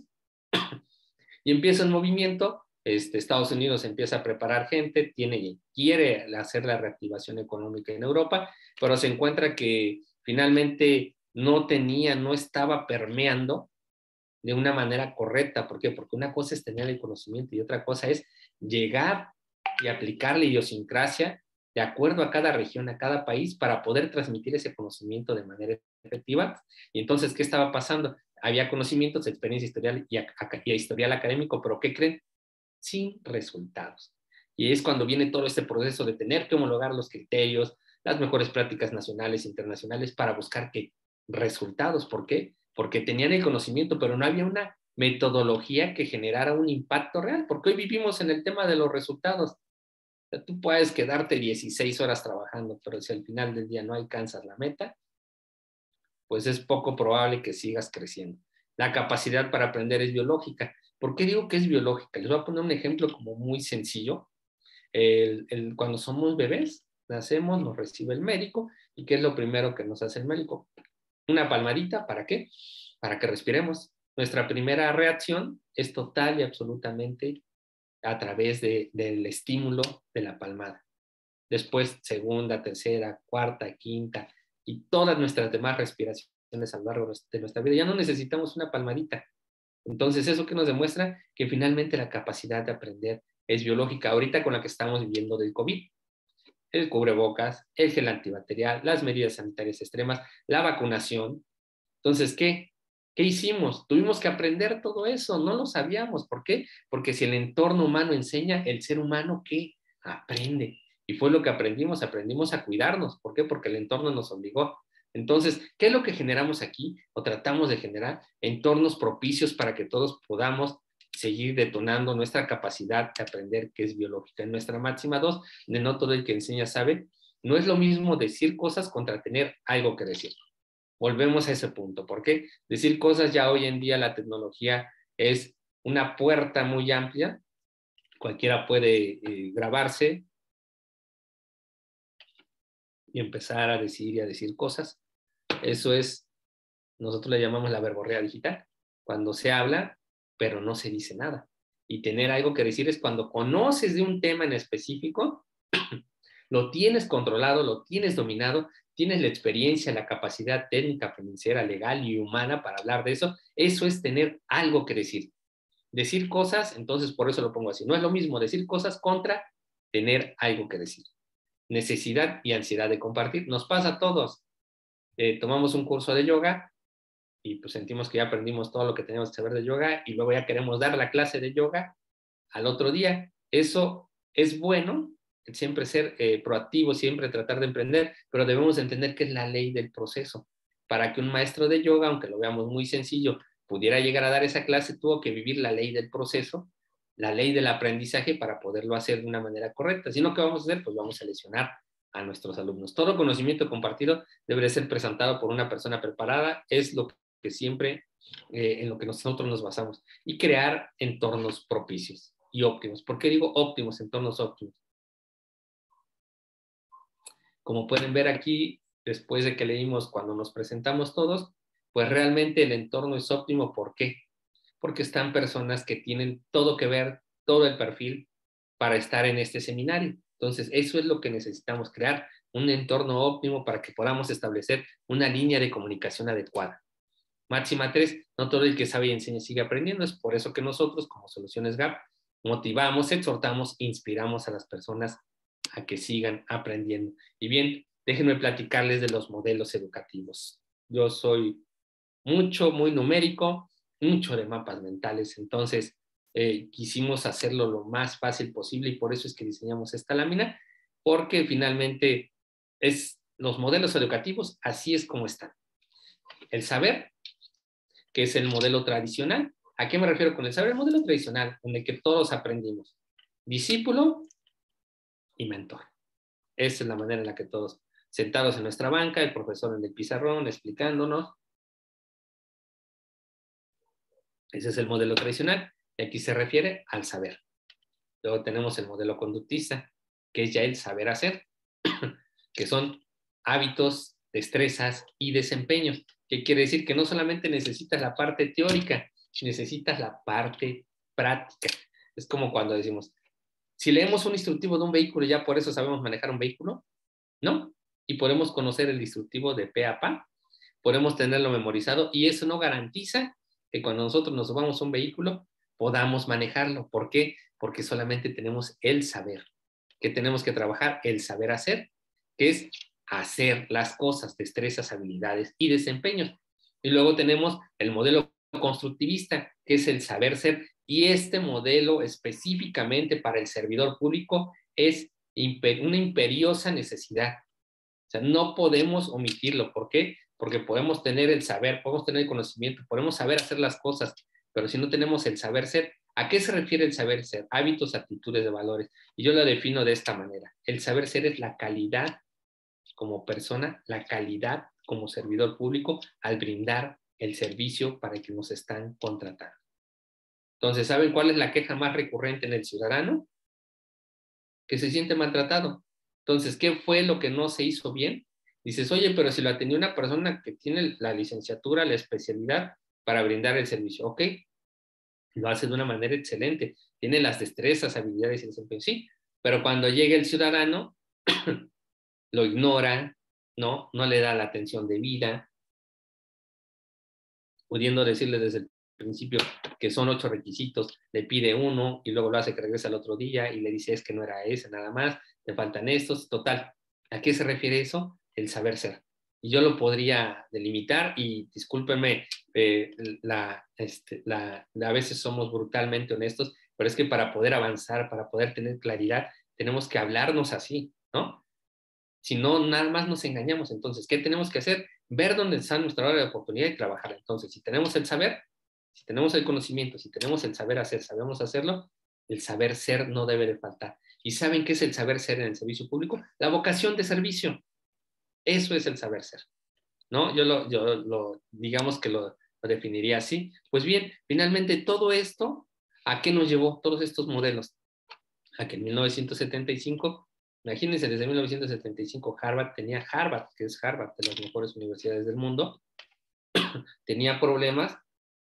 y empieza el movimiento, este, Estados Unidos empieza a preparar gente, tiene, quiere hacer la reactivación económica en Europa, pero se encuentra que finalmente no tenía, no estaba permeando de una manera correcta. ¿Por qué? Porque una cosa es tener el conocimiento y otra cosa es llegar y aplicar la idiosincrasia de acuerdo a cada región, a cada país, para poder transmitir ese conocimiento de manera efectiva. Y entonces, ¿qué estaba pasando? Había conocimientos, experiencia historial y, a, y historial académico, pero ¿qué creen? Sin resultados. Y es cuando viene todo este proceso de tener que homologar los criterios, las mejores prácticas nacionales e internacionales para buscar ¿qué? Resultados. ¿Por qué? Porque tenían el conocimiento, pero no había una metodología que generara un impacto real, porque hoy vivimos en el tema de los resultados. O sea, tú puedes quedarte dieciséis horas trabajando, pero si al final del día no alcanzas la meta, pues es poco probable que sigas creciendo. La capacidad para aprender es biológica. ¿Por qué digo que es biológica? Les voy a poner un ejemplo como muy sencillo. El, el, cuando somos bebés, nacemos, nos recibe el médico, ¿y qué es lo primero que nos hace el médico? Una palmadita, ¿para qué? Para que respiremos. Nuestra primera reacción es total y absolutamente a través de, del estímulo de la palmada. Después, segunda, tercera, cuarta, quinta, y todas nuestras demás respiraciones a lo largo de nuestra vida. Ya no necesitamos una palmadita. Entonces, ¿eso qué nos demuestra? Que finalmente la capacidad de aprender es biológica. Ahorita con la que estamos viviendo del COVID, el cubrebocas, el gel antibacterial, las medidas sanitarias extremas, la vacunación. Entonces, ¿qué? ¿Qué hicimos? Tuvimos que aprender todo eso, no lo sabíamos. ¿Por qué? Porque si el entorno humano enseña, el ser humano, ¿qué? Aprende. Y fue lo que aprendimos, aprendimos a cuidarnos. ¿Por qué? Porque el entorno nos obligó. Entonces, ¿qué es lo que generamos aquí? O tratamos de generar entornos propicios para que todos podamos seguir detonando nuestra capacidad de aprender, que es biológica. En nuestra máxima dos, de no todo el que enseña sabe, no es lo mismo decir cosas contra tener algo que decir. volvemos a ese punto. ¿Por qué? Decir cosas ya hoy en día la tecnología es una puerta muy amplia. Cualquiera puede eh, grabarse y empezar a decir y a decir cosas. Eso es, nosotros le llamamos la verborrea digital. Cuando se habla, pero no se dice nada. Y tener algo que decir es cuando conoces de un tema en específico, lo tienes controlado, lo tienes dominado, tienes la experiencia, la capacidad técnica, financiera, legal y humana para hablar de eso. Eso es tener algo que decir. Decir cosas, entonces por eso lo pongo así. No es lo mismo decir cosas contra tener algo que decir. Necesidad y ansiedad de compartir. Nos pasa a todos. Eh, tomamos un curso de yoga y pues sentimos que ya aprendimos todo lo que teníamos que saber de yoga y luego ya queremos dar la clase de yoga al otro día. Eso es bueno, siempre ser eh, proactivo, siempre tratar de emprender, pero debemos entender que es la ley del proceso. Para que un maestro de yoga, aunque lo veamos muy sencillo, pudiera llegar a dar esa clase, tuvo que vivir la ley del proceso, la ley del aprendizaje para poderlo hacer de una manera correcta. Si no, ¿qué vamos a hacer? Pues vamos a lesionar a nuestros alumnos. Todo conocimiento compartido debe ser presentado por una persona preparada, es lo que siempre, eh, en lo que nosotros nos basamos, y crear entornos propicios y óptimos. ¿Por qué digo óptimos, entornos óptimos? Como pueden ver aquí, después de que leímos cuando nos presentamos todos, pues realmente el entorno es óptimo. ¿Por qué? Porque están personas que tienen todo que ver, todo el perfil para estar en este seminario. Entonces, eso es lo que necesitamos, crear un entorno óptimo para que podamos establecer una línea de comunicación adecuada. Máxima tres, no todo el que sabe y enseña sigue aprendiendo. Es por eso que nosotros, como Soluciones Gap, motivamos, exhortamos, inspiramos a las personas a que sigan aprendiendo. Y bien, déjenme platicarles de los modelos educativos. Yo soy mucho, muy numérico, mucho de mapas mentales, entonces eh, quisimos hacerlo lo más fácil posible y por eso es que diseñamos esta lámina, porque finalmente es los modelos educativos, así es como están. El saber, que es el modelo tradicional. ¿A qué me refiero con el saber? El modelo tradicional, en el que todos aprendimos. Discípulo y mentor. Esa es la manera en la que todos, sentados en nuestra banca, el profesor en el pizarrón, explicándonos. Ese es el modelo tradicional, y aquí se refiere al saber. Luego tenemos el modelo conductista, que es ya el saber hacer, que son hábitos, destrezas y desempeños. ¿Qué quiere decir? Que no solamente necesitas la parte teórica, necesitas la parte práctica. Es como cuando decimos, si leemos un instructivo de un vehículo, ¿ya por eso sabemos manejar un vehículo? ¿No? Y podemos conocer el instructivo de pe a pa, podemos tenerlo memorizado, y eso no garantiza que cuando nosotros nos subamos a un vehículo podamos manejarlo. ¿Por qué? Porque solamente tenemos el saber. ¿Qué tenemos que trabajar? El saber hacer, que es hacer las cosas, destrezas, habilidades y desempeños. Y luego tenemos el modelo constructivista, que es el saber ser, y este modelo específicamente para el servidor público es una imperiosa necesidad. O sea, no podemos omitirlo. ¿Por qué? Porque podemos tener el saber, podemos tener el conocimiento, podemos saber hacer las cosas, pero si no tenemos el saber ser, ¿a qué se refiere el saber ser? Hábitos, actitudes, de valores. Y yo lo defino de esta manera. El saber ser es la calidad como persona, la calidad como servidor público al brindar el servicio para el que nos están contratando. Entonces, ¿saben cuál es la queja más recurrente en el ciudadano? Que se siente maltratado. Entonces, ¿qué fue lo que no se hizo bien? Dices, oye, pero si lo atendió una persona que tiene la licenciatura, la especialidad para brindar el servicio, ok, lo hace de una manera excelente, tiene las destrezas, habilidades y desempeño, sí, pero cuando llega el ciudadano, lo ignora, ¿no? No le da la atención debida, pudiendo decirle desde el principio que son ocho requisitos, le pide uno y luego lo hace que regrese al otro día y le dice es que no era ese nada más, le faltan estos, total. ¿A qué se refiere eso? El saber ser. Y yo lo podría delimitar y discúlpenme, eh, la, este, la, a veces somos brutalmente honestos, pero es que para poder avanzar, para poder tener claridad, tenemos que hablarnos así, ¿no? Si no, nada más nos engañamos. Entonces, ¿qué tenemos que hacer? Ver dónde está nuestra área de oportunidad y trabajar. Entonces, si tenemos el saber, si tenemos el conocimiento, si tenemos el saber hacer, sabemos hacerlo, el saber ser no debe de faltar. ¿Y saben qué es el saber ser en el servicio público? La vocación de servicio. Eso es el saber ser. ¿no? Yo lo, yo lo digamos que lo, lo definiría así. Pues bien, finalmente todo esto, ¿a qué nos llevó todos estos modelos? A que en mil novecientos setenta y cinco, imagínense, desde mil novecientos setenta y cinco Harvard tenía Harvard, que es Harvard, de las mejores universidades del mundo, tenía problemas,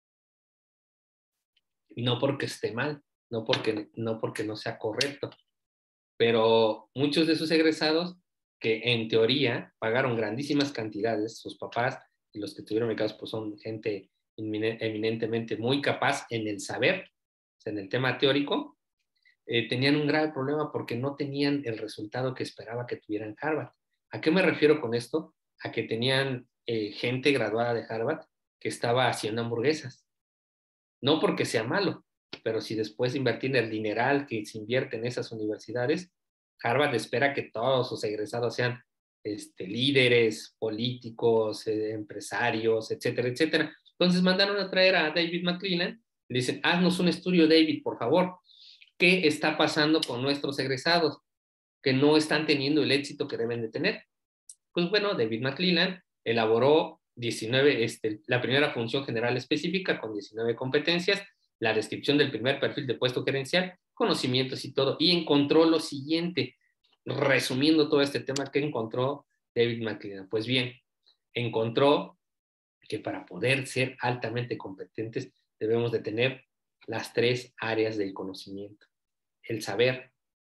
no porque esté mal, no porque, no porque no sea correcto, pero muchos de sus egresados que en teoría pagaron grandísimas cantidades, sus papás y los que tuvieron becas pues son gente eminentemente muy capaz en el saber, o sea, en el tema teórico, eh, tenían un grave problema porque no tenían el resultado que esperaba que tuvieran Harvard. ¿A qué me refiero con esto? A que tenían eh, gente graduada de Harvard que estaba haciendo hamburguesas. No porque sea malo, pero si después de invertir el dineral que se invierte en esas universidades, Harvard espera que todos sus egresados sean este, líderes, políticos, eh, empresarios, etcétera, etcétera. Entonces mandaron a traer a David McClelland, le dicen, haznos un estudio, David, por favor. ¿Qué está pasando con nuestros egresados que no están teniendo el éxito que deben de tener? Pues bueno, David McClelland elaboró diecinueve, este, la primera función general específica con diecinueve competencias, la descripción del primer perfil de puesto gerencial, conocimientos y todo, y encontró lo siguiente, resumiendo todo este tema, ¿qué encontró David McClelland? Pues bien, encontró que para poder ser altamente competentes debemos de tener las tres áreas del conocimiento: el saber,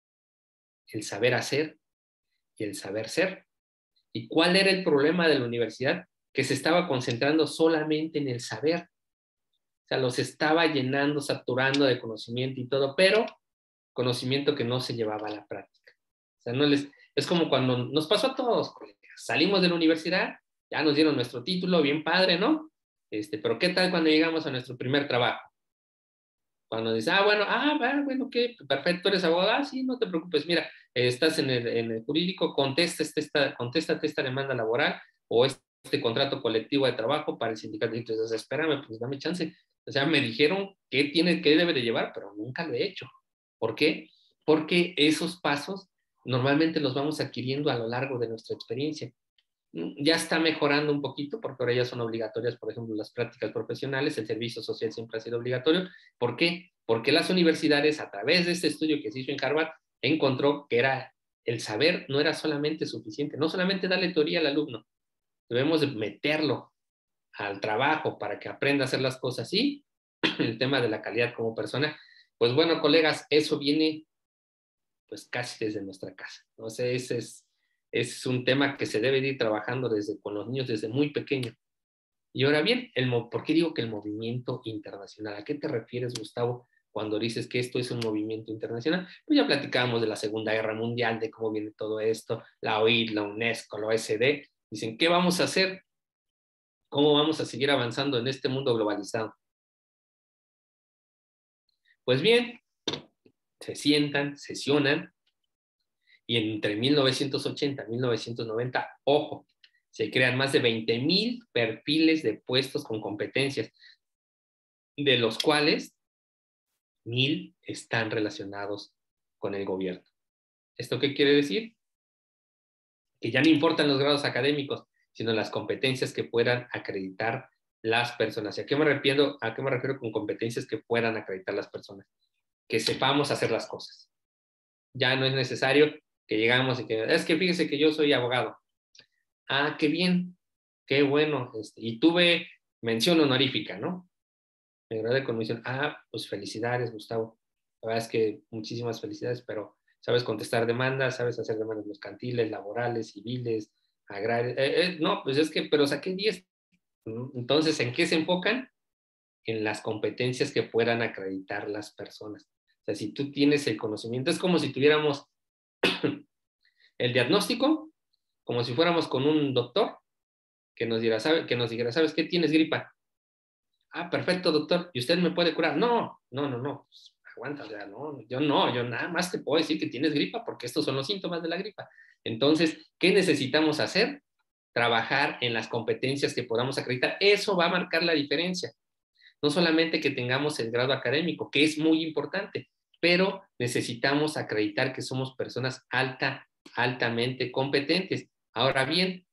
el saber hacer y el saber ser. ¿Y cuál era el problema de la universidad? Que se estaba concentrando solamente en el saber. O sea, los estaba llenando, saturando de conocimiento y todo, pero conocimiento que no se llevaba a la práctica. O sea, no les, es como cuando nos pasó a todos, colegas. Salimos de la universidad, ya nos dieron nuestro título, bien padre, ¿no? Este, pero ¿qué tal cuando llegamos a nuestro primer trabajo? Cuando dices, ah, bueno, ah, bueno, ¿qué? Perfecto, eres abogado, ah, sí, no te preocupes, mira, eh, estás en el, en el jurídico, contesta esta, contéstate esta demanda laboral o este contrato colectivo de trabajo para el sindicato. Y entonces, espérame, pues dame chance. O sea, me dijeron qué tiene, qué debe de llevar, pero nunca lo he hecho. ¿Por qué? Porque esos pasos normalmente los vamos adquiriendo a lo largo de nuestra experiencia. Ya está mejorando un poquito porque ahora ya son obligatorias, por ejemplo, las prácticas profesionales, el servicio social siempre ha sido obligatorio. ¿Por qué? Porque las universidades, a través de este estudio que se hizo en Harvard, encontró que era el saber no era solamente suficiente, no solamente darle teoría al alumno, debemos de meterlo al trabajo para que aprenda a hacer las cosas así. El tema de la calidad como persona, pues bueno, colegas, eso viene pues casi desde nuestra casa. O sea, ese es es un tema que se debe ir trabajando desde, con los niños desde muy pequeño. Y ahora bien, el, ¿por qué digo que el movimiento internacional? ¿A qué te refieres, Gustavo, cuando dices que esto es un movimiento internacional? Pues ya platicábamos de la Segunda Guerra Mundial, de cómo viene todo esto, la O I D, la UNESCO, la O E C D. Dicen, ¿qué vamos a hacer? ¿Cómo vamos a seguir avanzando en este mundo globalizado? Pues bien, se sientan, sesionan, y entre mil novecientos ochenta y mil novecientos noventa, ojo, se crean más de veinte mil perfiles de puestos con competencias, de los cuales mil están relacionados con el gobierno. ¿Esto qué quiere decir? Que ya no importan los grados académicos, sino las competencias que puedan acreditar las personas. ¿Y a qué me refiero, a qué me refiero con competencias que puedan acreditar las personas? Que sepamos hacer las cosas. Ya no es necesario que llegamos y que, es que fíjese que yo soy abogado. Ah, qué bien, qué bueno. Este, y tuve mención honorífica, ¿no? Me gradué con mención. Ah, pues felicidades, Gustavo. La verdad es que muchísimas felicidades, pero sabes contestar demandas, sabes hacer demandas mercantiles, laborales, civiles, agrarias. Eh, eh, no, pues es que, pero saqué diez. Entonces, ¿en qué se enfocan? En las competencias que puedan acreditar las personas. O sea, si tú tienes el conocimiento, es como si tuviéramos el diagnóstico, como si fuéramos con un doctor que nos diera, sabe, que nos dijera, ¿sabes qué? Tienes gripa. Ah, perfecto, doctor. ¿Y usted me puede curar? No, no, no, no. Pues, aguanta, o sea, no, yo no, yo nada más te puedo decir que tienes gripa porque estos son los síntomas de la gripa. Entonces, ¿qué necesitamos hacer? Trabajar en las competencias que podamos acreditar. Eso va a marcar la diferencia. No solamente que tengamos el grado académico, que es muy importante, pero necesitamos acreditar que somos personas alta, altamente competentes. Ahora bien,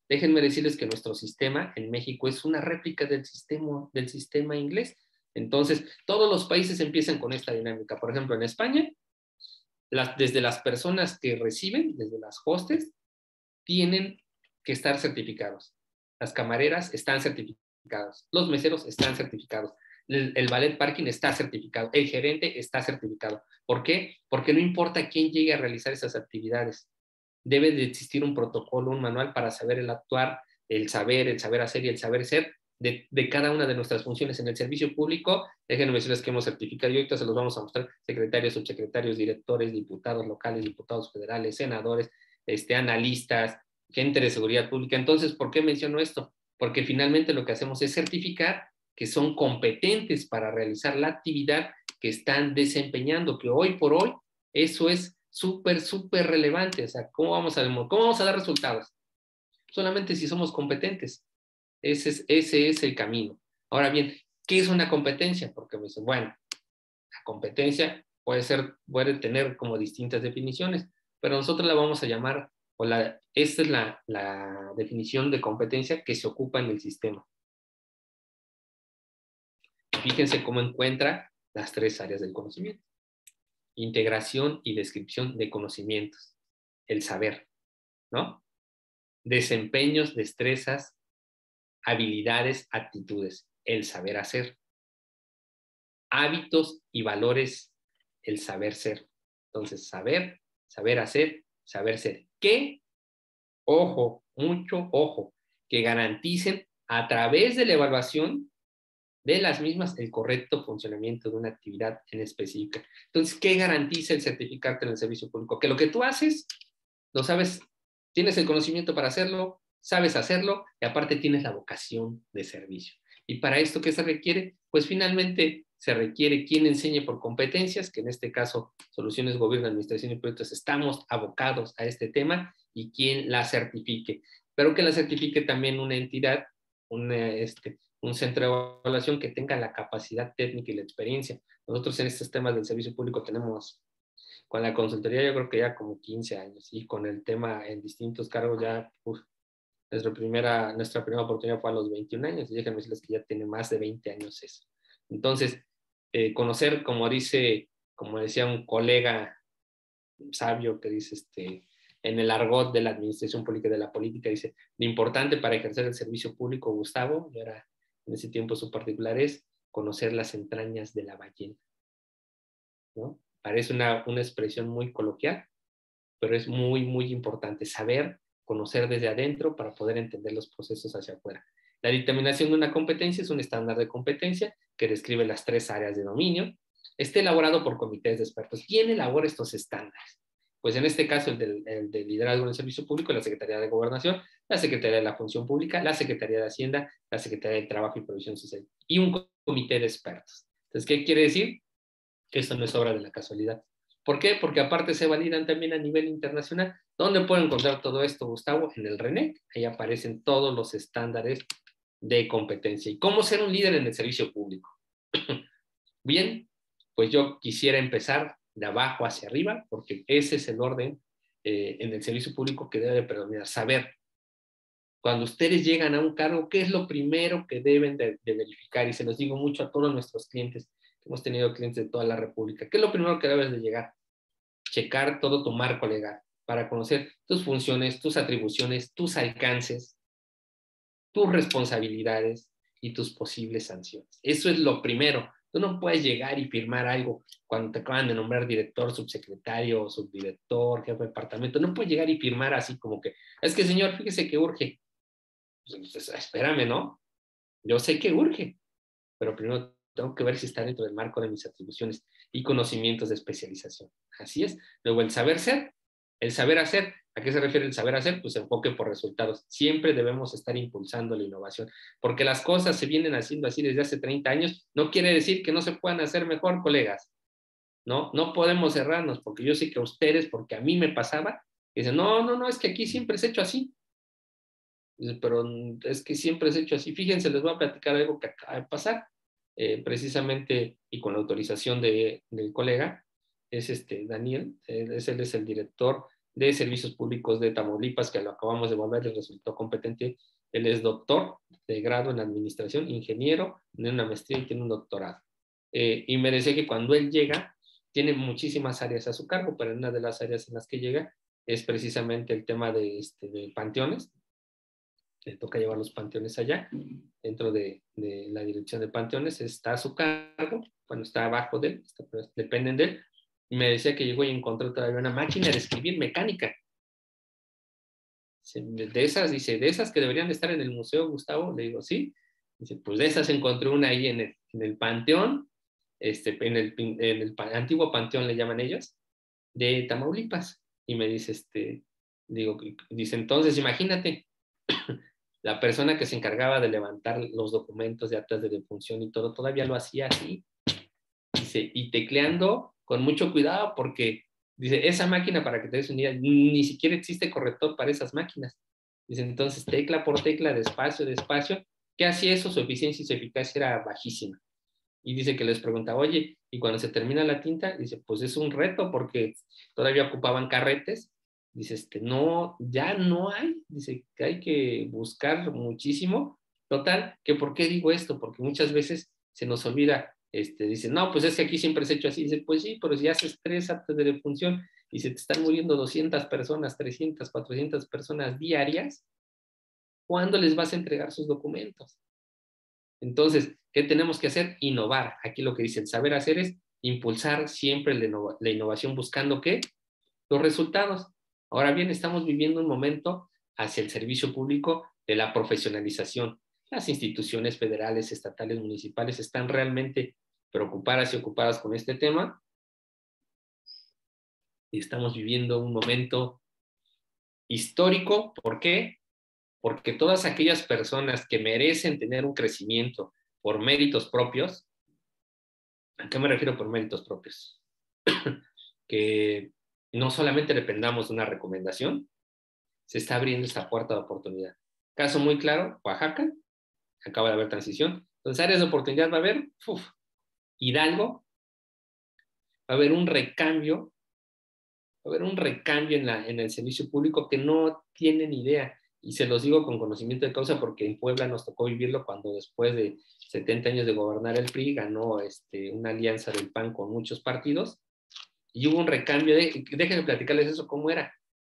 déjenme decirles que nuestro sistema en México es una réplica del sistema, del sistema inglés. Entonces, todos los países empiezan con esta dinámica. Por ejemplo, en España, las, desde las personas que reciben, desde las hostes, tienen que estar certificados. Las camareras están certificadas, los meseros están certificados, el, el valet parking está certificado, el gerente está certificado. ¿Por qué? Porque no importa quién llegue a realizar esas actividades. Debe de existir un protocolo, un manual para saber el actuar, el saber, el saber hacer y el saber ser de, de cada una de nuestras funciones en el servicio público. Déjenme decirles que hemos certificado y ahorita se los vamos a mostrar: secretarios, subsecretarios, directores, diputados locales, diputados federales, senadores, este, analistas, gente de seguridad pública. Entonces, ¿por qué menciono esto? Porque finalmente lo que hacemos es certificar que son competentes para realizar la actividad que están desempeñando, que hoy por hoy eso es súper, súper relevante. O sea, ¿cómo vamos, a, ¿cómo vamos a dar resultados? Solamente si somos competentes. Ese es, ese es el camino. Ahora bien, ¿qué es una competencia? Porque me dicen, bueno, la competencia puede ser, puede tener como distintas definiciones, pero nosotros la vamos a llamar, o la, esta es la, la definición de competencia que se ocupa en el sistema. Fíjense cómo encuentra las tres áreas del conocimiento: integración y descripción de conocimientos, el saber, ¿no? Desempeños, destrezas, habilidades, actitudes, el saber hacer. Hábitos y valores, el saber ser. Entonces, saber, saber hacer, saber ser. ¿Qué? Ojo, mucho ojo, que garanticen a través de la evaluación de las mismas el correcto funcionamiento de una actividad en específica. Entonces, ¿qué garantiza el certificarte en el servicio público? Que lo que tú haces, lo sabes, tienes el conocimiento para hacerlo, sabes hacerlo y aparte tienes la vocación de servicio. ¿Y para esto qué se requiere? Pues finalmente se requiere quien enseñe por competencias, que en este caso Soluciones Gobierno, Administración y Proyectos estamos abocados a este tema, y quien la certifique. Pero que la certifique también una entidad, una, este, un centro de evaluación que tenga la capacidad técnica y la experiencia. Nosotros en estos temas del servicio público tenemos, con la consultoría yo creo que ya como quince años, y con el tema en distintos cargos ya, uf, nuestra primera, nuestra primera oportunidad fue a los veintiún años, y déjenme decirles que ya tiene más de veinte años eso. Entonces, eh, conocer, como dice, como decía un colega sabio que dice, este, en el argot de la administración pública y de la política, dice, lo importante para ejercer el servicio público, Gustavo, yo era en ese tiempo su particular, es conocer las entrañas de la ballena, ¿no? Parece una, una expresión muy coloquial, pero es muy, muy importante saber conocer desde adentro para poder entender los procesos hacia afuera. La dictaminación de una competencia es un estándar de competencia que describe las tres áreas de dominio. Está elaborado por comités de expertos. ¿Quién elabora estos estándares? Pues en este caso el del, el del liderazgo en el servicio público, la Secretaría de Gobernación, la Secretaría de la Función Pública, la Secretaría de Hacienda, la Secretaría de Trabajo y Previsión Social y un comité de expertos. Entonces, ¿qué quiere decir? Que esto no es obra de la casualidad. ¿Por qué? Porque aparte se validan también a nivel internacional. ¿Dónde puedo encontrar todo esto, Gustavo? En el RENEC. Ahí aparecen todos los estándares de competencia. ¿Y cómo ser un líder en el servicio público? Bien, pues yo quisiera empezar de abajo hacia arriba, porque ese es el orden eh, en el servicio público que debe de predominar. Saber, cuando ustedes llegan a un cargo, ¿qué es lo primero que deben de, de verificar? Y se los digo mucho a todos nuestros clientes. Hemos tenido clientes de toda la República. ¿Qué es lo primero que debes de llegar? Checar todo tu marco legal para conocer tus funciones, tus atribuciones, tus alcances, tus responsabilidades y tus posibles sanciones. Eso es lo primero. Tú no puedes llegar y firmar algo cuando te acaban de nombrar director, subsecretario, subdirector, jefe de departamento. No puedes llegar y firmar así como que, es que señor, fíjese que urge. Pues, espérame, ¿no? Yo sé que urge, pero primero tengo que ver si está dentro del marco de mis atribuciones y conocimientos de especialización. Así es. Luego, el saber ser, el saber hacer. ¿A qué se refiere el saber hacer? Pues enfoque por resultados. Siempre debemos estar impulsando la innovación, porque las cosas se vienen haciendo así desde hace treinta años. No quiere decir que no se puedan hacer mejor, colegas. No, no podemos cerrarnos, porque yo sé que a ustedes, porque a mí me pasaba, dicen, no, no, no, es que aquí siempre se ha hecho así. Pero es que siempre se ha hecho así. Fíjense, les voy a platicar algo que acaba de pasar. Eh, precisamente, y con la autorización de, del colega, es este Daniel, eh, es, él es el director de Servicios Públicos de Tamaulipas, que lo acabamos de volver, le resultó competente. Él es doctor de grado en administración, ingeniero, tiene una maestría y tiene un doctorado. Eh, y me decía que cuando él llega, tiene muchísimas áreas a su cargo, pero una de las áreas en las que llega es precisamente el tema de, este, de panteones. Le toca llevar los panteones allá, dentro de, de la dirección de panteones, está a su cargo, bueno, está abajo de él, está, pues, dependen de él. Y me decía que llegó y encontró todavía una máquina de escribir mecánica. De esas, dice, de esas que deberían de estar en el museo, Gustavo. Le digo, sí. Dice, pues de esas encontré una ahí en el, en el panteón, este, en, el, en el antiguo panteón le llaman ellos, de Tamaulipas. Y me dice, este, digo, dice, entonces imagínate, la persona que se encargaba de levantar los documentos de actas de defunción y todo, todavía lo hacía así. Dice, y tecleando con mucho cuidado porque, dice, esa máquina, para que te des una idea, ni siquiera existe corrector para esas máquinas. Dice, entonces, tecla por tecla, despacio, despacio. ¿Qué hacía eso? Su eficiencia y su eficacia era bajísima. Y dice que les pregunta, oye, y cuando se termina la tinta, dice, pues es un reto porque todavía ocupaban carretes. Dice, este, no, ya no hay. Dice que hay que buscar muchísimo. Total, que ¿por qué digo esto? Porque muchas veces se nos olvida. Este, dice, no, pues es que aquí siempre se ha hecho así. Dice, pues sí, pero si haces tres actos de defunción y se te están muriendo doscientas personas, trescientas, cuatrocientas personas diarias, ¿cuándo les vas a entregar sus documentos? Entonces, ¿qué tenemos que hacer? Innovar. Aquí lo que dice el saber hacer es impulsar siempre la, innova la innovación buscando ¿qué? Los resultados. Ahora bien, estamos viviendo un momento hacia el servicio público de la profesionalización. Las instituciones federales, estatales, municipales están realmente preocupadas y ocupadas con este tema. Y estamos viviendo un momento histórico. ¿Por qué? Porque todas aquellas personas que merecen tener un crecimiento por méritos propios, ¿a qué me refiero por méritos propios? Que no solamente dependamos de una recomendación, se está abriendo esta puerta de oportunidad. Caso muy claro, Oaxaca, acaba de haber transición. Entonces, áreas de oportunidad va a haber, uf, Hidalgo, va a haber un recambio, va a haber un recambio en, la, en el servicio público que no tienen idea. Y se los digo con conocimiento de causa porque en Puebla nos tocó vivirlo cuando después de setenta años de gobernar el P R I, ganó este, una alianza del P A N con muchos partidos y hubo un recambio. De, déjenme platicarles eso, cómo era.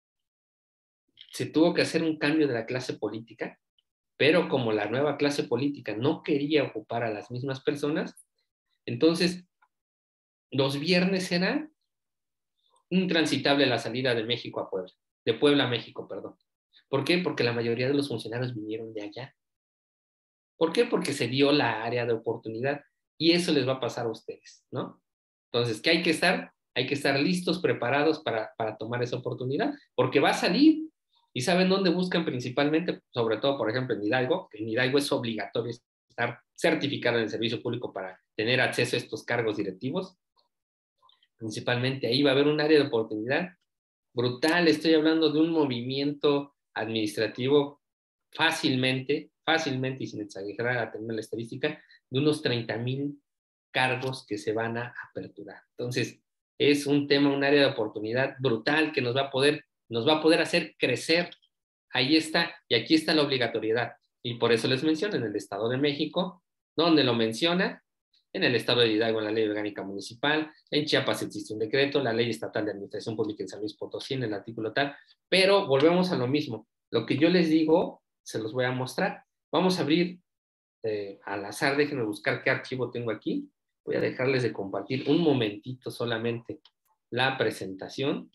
Se tuvo que hacer un cambio de la clase política, pero como la nueva clase política no quería ocupar a las mismas personas, entonces los viernes era intransitable la salida de México a Puebla, de Puebla a México, perdón. ¿Por qué? Porque la mayoría de los funcionarios vinieron de allá. ¿Por qué? Porque se dio la área de oportunidad y eso les va a pasar a ustedes, ¿no? Entonces, ¿qué hay que estar? Hay que estar listos, preparados para, para tomar esa oportunidad, porque va a salir. ¿Y saben dónde buscan principalmente? Sobre todo, por ejemplo, en Hidalgo, que en Hidalgo es obligatorio estar certificado en el servicio público para tener acceso a estos cargos directivos. Principalmente ahí va a haber un área de oportunidad brutal. Estoy hablando de un movimiento administrativo fácilmente, fácilmente y sin exagerar a tener la estadística, de unos treinta mil cargos que se van a aperturar. Entonces, es un tema, un área de oportunidad brutal que nos va a poder, nos va a poder hacer crecer. Ahí está, y aquí está la obligatoriedad. Y por eso les menciono en el Estado de México, donde lo menciona, en el Estado de Hidalgo en la Ley Orgánica Municipal, en Chiapas existe un decreto, la Ley Estatal de Administración Pública en San Luis Potosí, en el artículo tal, pero volvemos a lo mismo. Lo que yo les digo, se los voy a mostrar. Vamos a abrir eh, al azar, déjenme buscar qué archivo tengo aquí. Voy a dejarles de compartir un momentito solamente la presentación.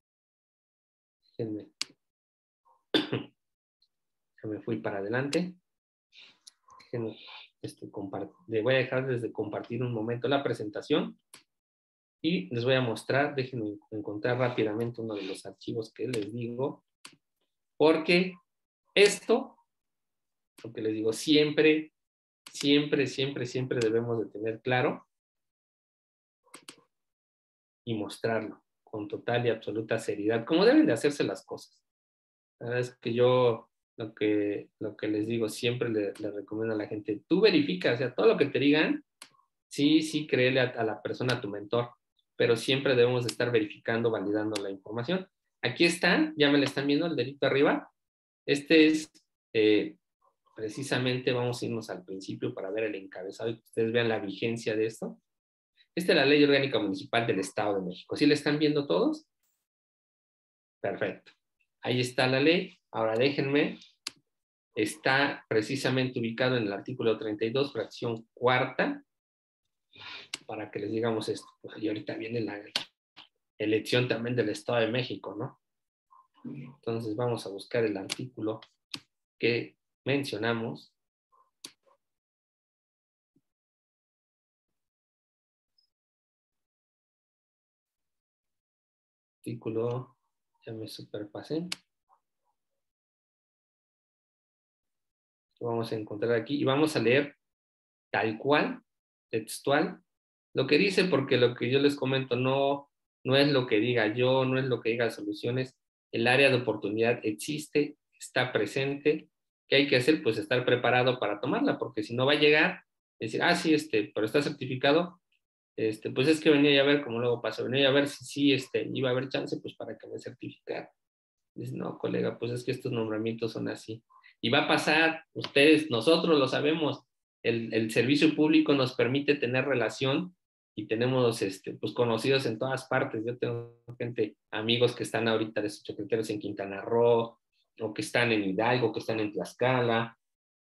Déjenme. Ya me fui para adelante. Déjenme, este, le voy a dejarles de compartir un momento la presentación y les voy a mostrar, déjenme encontrar rápidamente uno de los archivos que les digo, porque esto, lo que les digo, siempre, siempre, siempre, siempre debemos de tener claro y mostrarlo con total y absoluta seriedad, como deben de hacerse las cosas. La verdad es que yo lo que, lo que les digo, siempre le, le recomiendo a la gente, tú verifica, o sea, todo lo que te digan, sí, sí, créele a, a la persona, a tu mentor, pero siempre debemos de estar verificando, validando la información. Aquí está, ya me lo están viendo el dedito arriba. Este es, eh, precisamente, vamos a irnos al principio para ver el encabezado y que ustedes vean la vigencia de esto. Esta es la Ley Orgánica Municipal del Estado de México. ¿Sí la están viendo todos? Perfecto. Ahí está la ley. Ahora déjenme. Está precisamente ubicado en el artículo treinta y dos, fracción cuarta, para que les digamos esto. Pues, y ahorita viene la elección también del Estado de México, ¿no? Entonces vamos a buscar el artículo que mencionamos. Artículo, ya me superpasé. Lo vamos a encontrar aquí y vamos a leer tal cual, textual, lo que dice, porque lo que yo les comento no, no es lo que diga yo, no es lo que diga Soluciones. El área de oportunidad existe, está presente. ¿Qué hay que hacer? Pues estar preparado para tomarla, porque si no va a llegar, decir, ah, sí, este, pero está certificado, este, pues es que venía a ver, como luego pasó, venía a ver si sí, este, iba a haber chance, pues para que me certificara. Dice, no, colega, pues es que estos nombramientos son así. Y va a pasar, ustedes, nosotros lo sabemos, el, el servicio público nos permite tener relación y tenemos este, pues, conocidos en todas partes. Yo tengo gente, amigos que están ahorita de subsecretarios en Quintana Roo, o que están en Hidalgo, que están en Tlaxcala.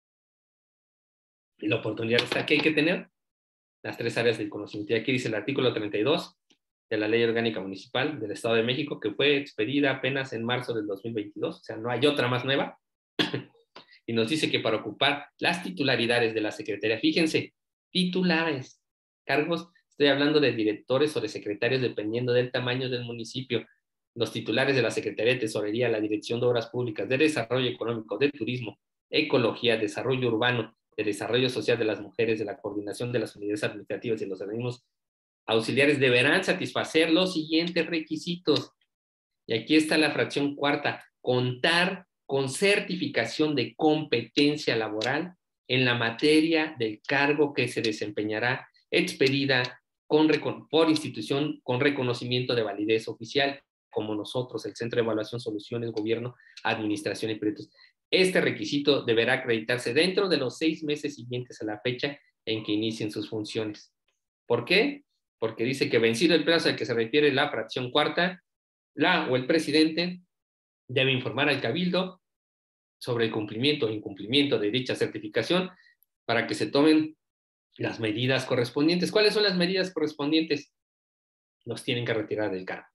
Y la oportunidad está que hay que tener las tres áreas del conocimiento. Y aquí dice el artículo treinta y dos de la Ley Orgánica Municipal del Estado de México, que fue expedida apenas en marzo del dos mil veintidós, o sea, no hay otra más nueva, y nos dice que para ocupar las titularidades de la Secretaría, fíjense, titulares, cargos, estoy hablando de directores o de secretarios dependiendo del tamaño del municipio, los titulares de la Secretaría de Tesorería, la Dirección de Obras Públicas, de Desarrollo Económico, de Turismo, Ecología, Desarrollo Urbano, de Desarrollo Social de las Mujeres, de la Coordinación de las Unidades Administrativas y de los organismos auxiliares deberán satisfacer los siguientes requisitos. Y aquí está la fracción cuarta, contar con certificación de competencia laboral en la materia del cargo que se desempeñará, expedida con, por institución con reconocimiento de validez oficial, como nosotros, el Centro de Evaluación, Soluciones, Gobierno, Administración y Proyectos. Este requisito deberá acreditarse dentro de los seis meses siguientes a la fecha en que inicien sus funciones. ¿Por qué? Porque dice que vencido el plazo al que se refiere la fracción cuarta, la o el presidente debe informar al cabildo sobre el cumplimiento o incumplimiento de dicha certificación para que se tomen las medidas correspondientes. ¿Cuáles son las medidas correspondientes? Los tienen que retirar del cargo,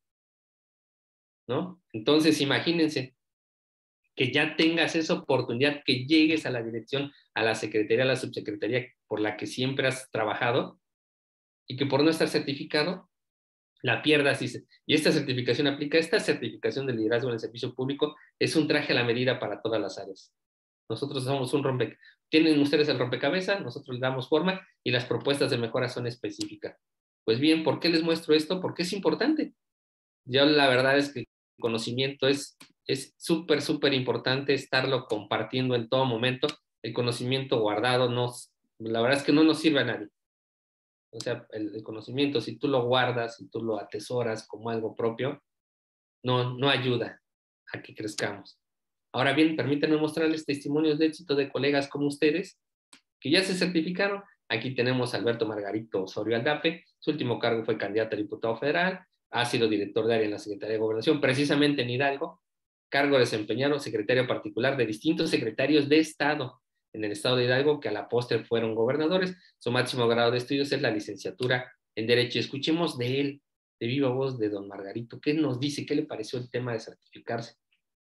¿no? Entonces, imagínense que ya tengas esa oportunidad, que llegues a la dirección, a la secretaría, a la subsecretaría por la que siempre has trabajado y que por no estar certificado, la pierdas. Y esta certificación aplica, esta certificación de liderazgo en el servicio público es un traje a la medida para todas las áreas. Nosotros somos un rompecabezas. Tienen ustedes el rompecabezas, nosotros le damos forma y las propuestas de mejora son específicas. Pues bien, ¿por qué les muestro esto? Porque es importante. Yo la verdad es que el conocimiento es es súper, súper importante estarlo compartiendo en todo momento. El conocimiento guardado, no, la verdad es que no nos sirve a nadie. O sea, el, el conocimiento, si tú lo guardas, si tú lo atesoras como algo propio, no, no ayuda a que crezcamos. Ahora bien, permítanme mostrarles testimonios de éxito de colegas como ustedes que ya se certificaron. Aquí tenemos a Alberto Margarito Osorio Aldape, su último cargo fue candidato a diputado federal, ha sido director de área en la Secretaría de Gobernación, precisamente en Hidalgo, cargo desempeñado secretario particular de distintos secretarios de Estado en el Estado de Hidalgo, que a la postre fueron gobernadores. Su máximo grado de estudios es la licenciatura en Derecho. Escuchemos de él, de viva voz, de don Margarito, ¿qué nos dice? ¿Qué le pareció el tema de certificarse?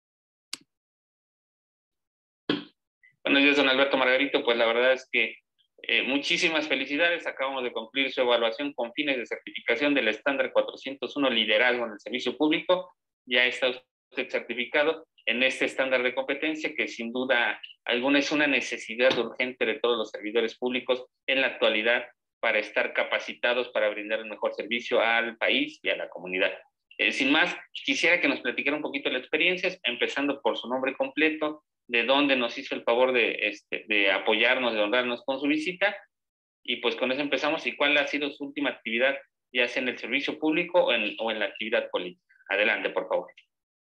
Buenos días, don Alberto Margarito. Pues la verdad es que eh, muchísimas felicidades. Acabamos de concluir su evaluación con fines de certificación del estándar cuatrocientos uno liderazgo en el servicio público. Ya está usted certificado en este estándar de competencia que sin duda alguna es una necesidad urgente de todos los servidores públicos en la actualidad para estar capacitados para brindar el mejor servicio al país y a la comunidad. Eh, sin más, quisiera que nos platicara un poquito la experiencia, empezando por su nombre completo, de dónde nos hizo el favor de, este, de apoyarnos, de honrarnos con su visita, y pues con eso empezamos. ¿Y cuál ha sido su última actividad, ya sea en el servicio público o en, o en la actividad política? Adelante, por favor.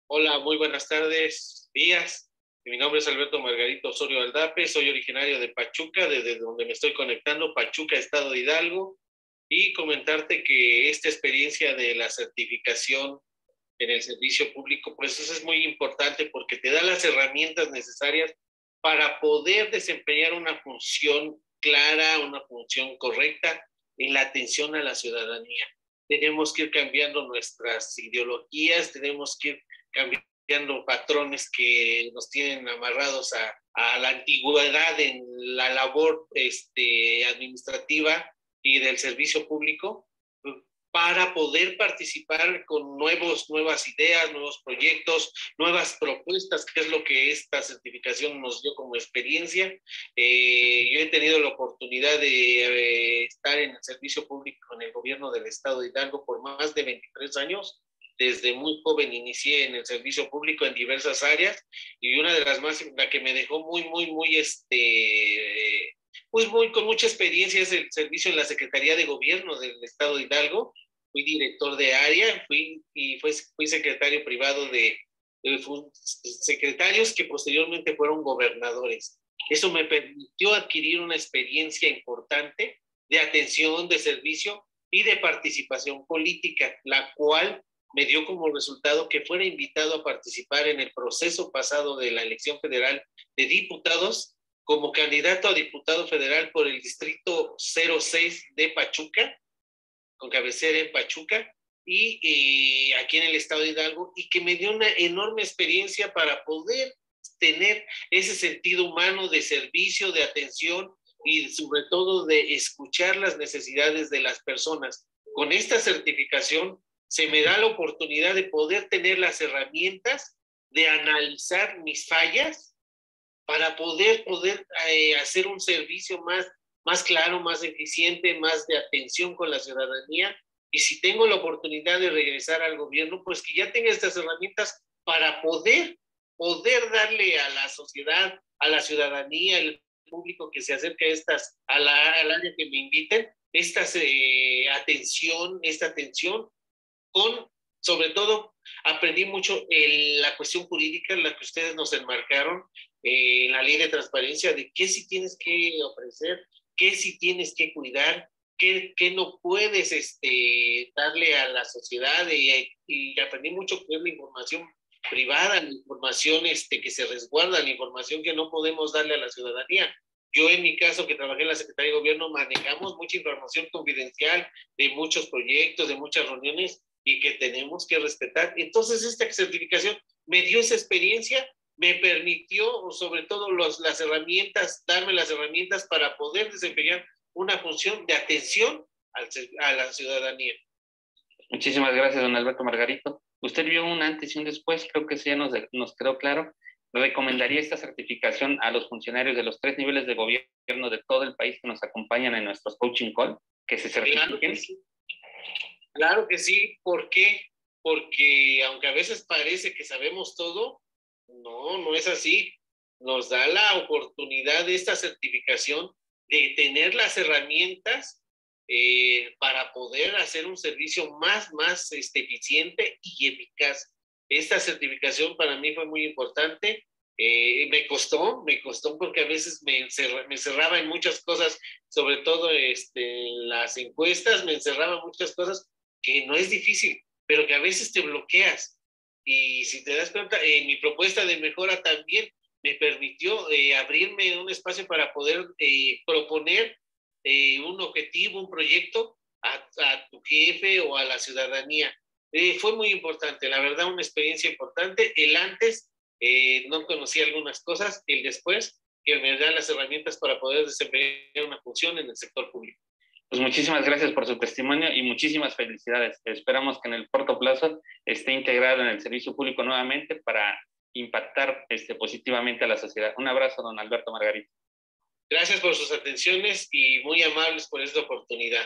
Hola, muy buenas tardes, días. Mi nombre es Alberto Margarito Osorio Aldape, soy originario de Pachuca, desde donde me estoy conectando, Pachuca, Estado de Hidalgo, y comentarte que esta experiencia de la certificación en el servicio público, pues eso es muy importante porque te da las herramientas necesarias para poder desempeñar una función clara, una función correcta en la atención a la ciudadanía. Tenemos que ir cambiando nuestras ideologías, tenemos que ir cambiando patrones que nos tienen amarrados a, a la antigüedad en la labor este, administrativa y del servicio público, para poder participar con nuevos, nuevas ideas, nuevos proyectos, nuevas propuestas, que es lo que esta certificación nos dio como experiencia. Eh, yo he tenido la oportunidad de eh, estar en el servicio público en el gobierno del Estado de Hidalgo por más de veintitrés años. Desde muy joven inicié en el servicio público en diversas áreas, y una de las más, la que me dejó muy, muy, muy, este, pues muy, con mucha experiencia es el servicio en la Secretaría de Gobierno del Estado de Hidalgo. Fui director de área, fui, y fui, fui secretario privado de, de secretarios que posteriormente fueron gobernadores. Eso me permitió adquirir una experiencia importante de atención, de servicio y de participación política, la cual me dio como resultado que fuera invitado a participar en el proceso pasado de la elección federal de diputados como candidato a diputado federal por el distrito cero seis de Pachuca, con cabecera en Pachuca, y eh, aquí en el Estado de Hidalgo, y que me dio una enorme experiencia para poder tener ese sentido humano de servicio, de atención y sobre todo de escuchar las necesidades de las personas. Con esta certificación se me da la oportunidad de poder tener las herramientas de analizar mis fallas para poder, poder eh, hacer un servicio más, más claro, más eficiente, más de atención con la ciudadanía. Y si tengo la oportunidad de regresar al gobierno, pues que ya tenga estas herramientas para poder, poder darle a la sociedad, a la ciudadanía, al público que se acerca a estas, a la, al área que me inviten, esta eh, atención, esta atención con, sobre todo, aprendí mucho en la cuestión jurídica, en la que ustedes nos enmarcaron, eh, en la ley de transparencia, de qué sí tienes que ofrecer, qué sí tienes que cuidar, qué, qué no puedes este, darle a la sociedad, y, y aprendí mucho que es la información privada, la información este, que se resguarda, la información que no podemos darle a la ciudadanía. Yo en mi caso, que trabajé en la Secretaría de Gobierno, manejamos mucha información confidencial de muchos proyectos, de muchas reuniones, y que tenemos que respetar. Entonces esta certificación me dio esa experiencia, me permitió sobre todo los, las herramientas, darme las herramientas para poder desempeñar una función de atención al, a la ciudadanía. Muchísimas gracias, don Alberto Margarito. Usted vio un antes y un después, creo que sí ya nos, nos quedó claro. ¿Recomendaría esta certificación a los funcionarios de los tres niveles de gobierno de todo el país que nos acompañan en nuestros coaching call, que se certifiquen? Claro que sí. Claro que sí. ¿Por qué? Porque aunque a veces parece que sabemos todo, no, no es así. Nos da la oportunidad de esta certificación de tener las herramientas eh, para poder hacer un servicio más, más este, eficiente y eficaz. Esta certificación para mí fue muy importante. Eh, me costó, me costó porque a veces me, encerra, me encerraba en muchas cosas, sobre todo este, en las encuestas, me encerraba en muchas cosas que no es difícil, pero que a veces te bloqueas. Y si te das cuenta, eh, mi propuesta de mejora también me permitió eh, abrirme un espacio para poder eh, proponer eh, un objetivo, un proyecto a, a tu jefe o a la ciudadanía. Eh, fue muy importante, la verdad, una experiencia importante. El antes, eh, no conocía algunas cosas, el después, que me dan las herramientas para poder desempeñar una función en el sector público. Pues muchísimas gracias por su testimonio y muchísimas felicidades. Esperamos que en el corto plazo esté integrado en el servicio público nuevamente para impactar este, positivamente a la sociedad. Un abrazo, don Alberto Margarito. Gracias por sus atenciones y muy amables por esta oportunidad.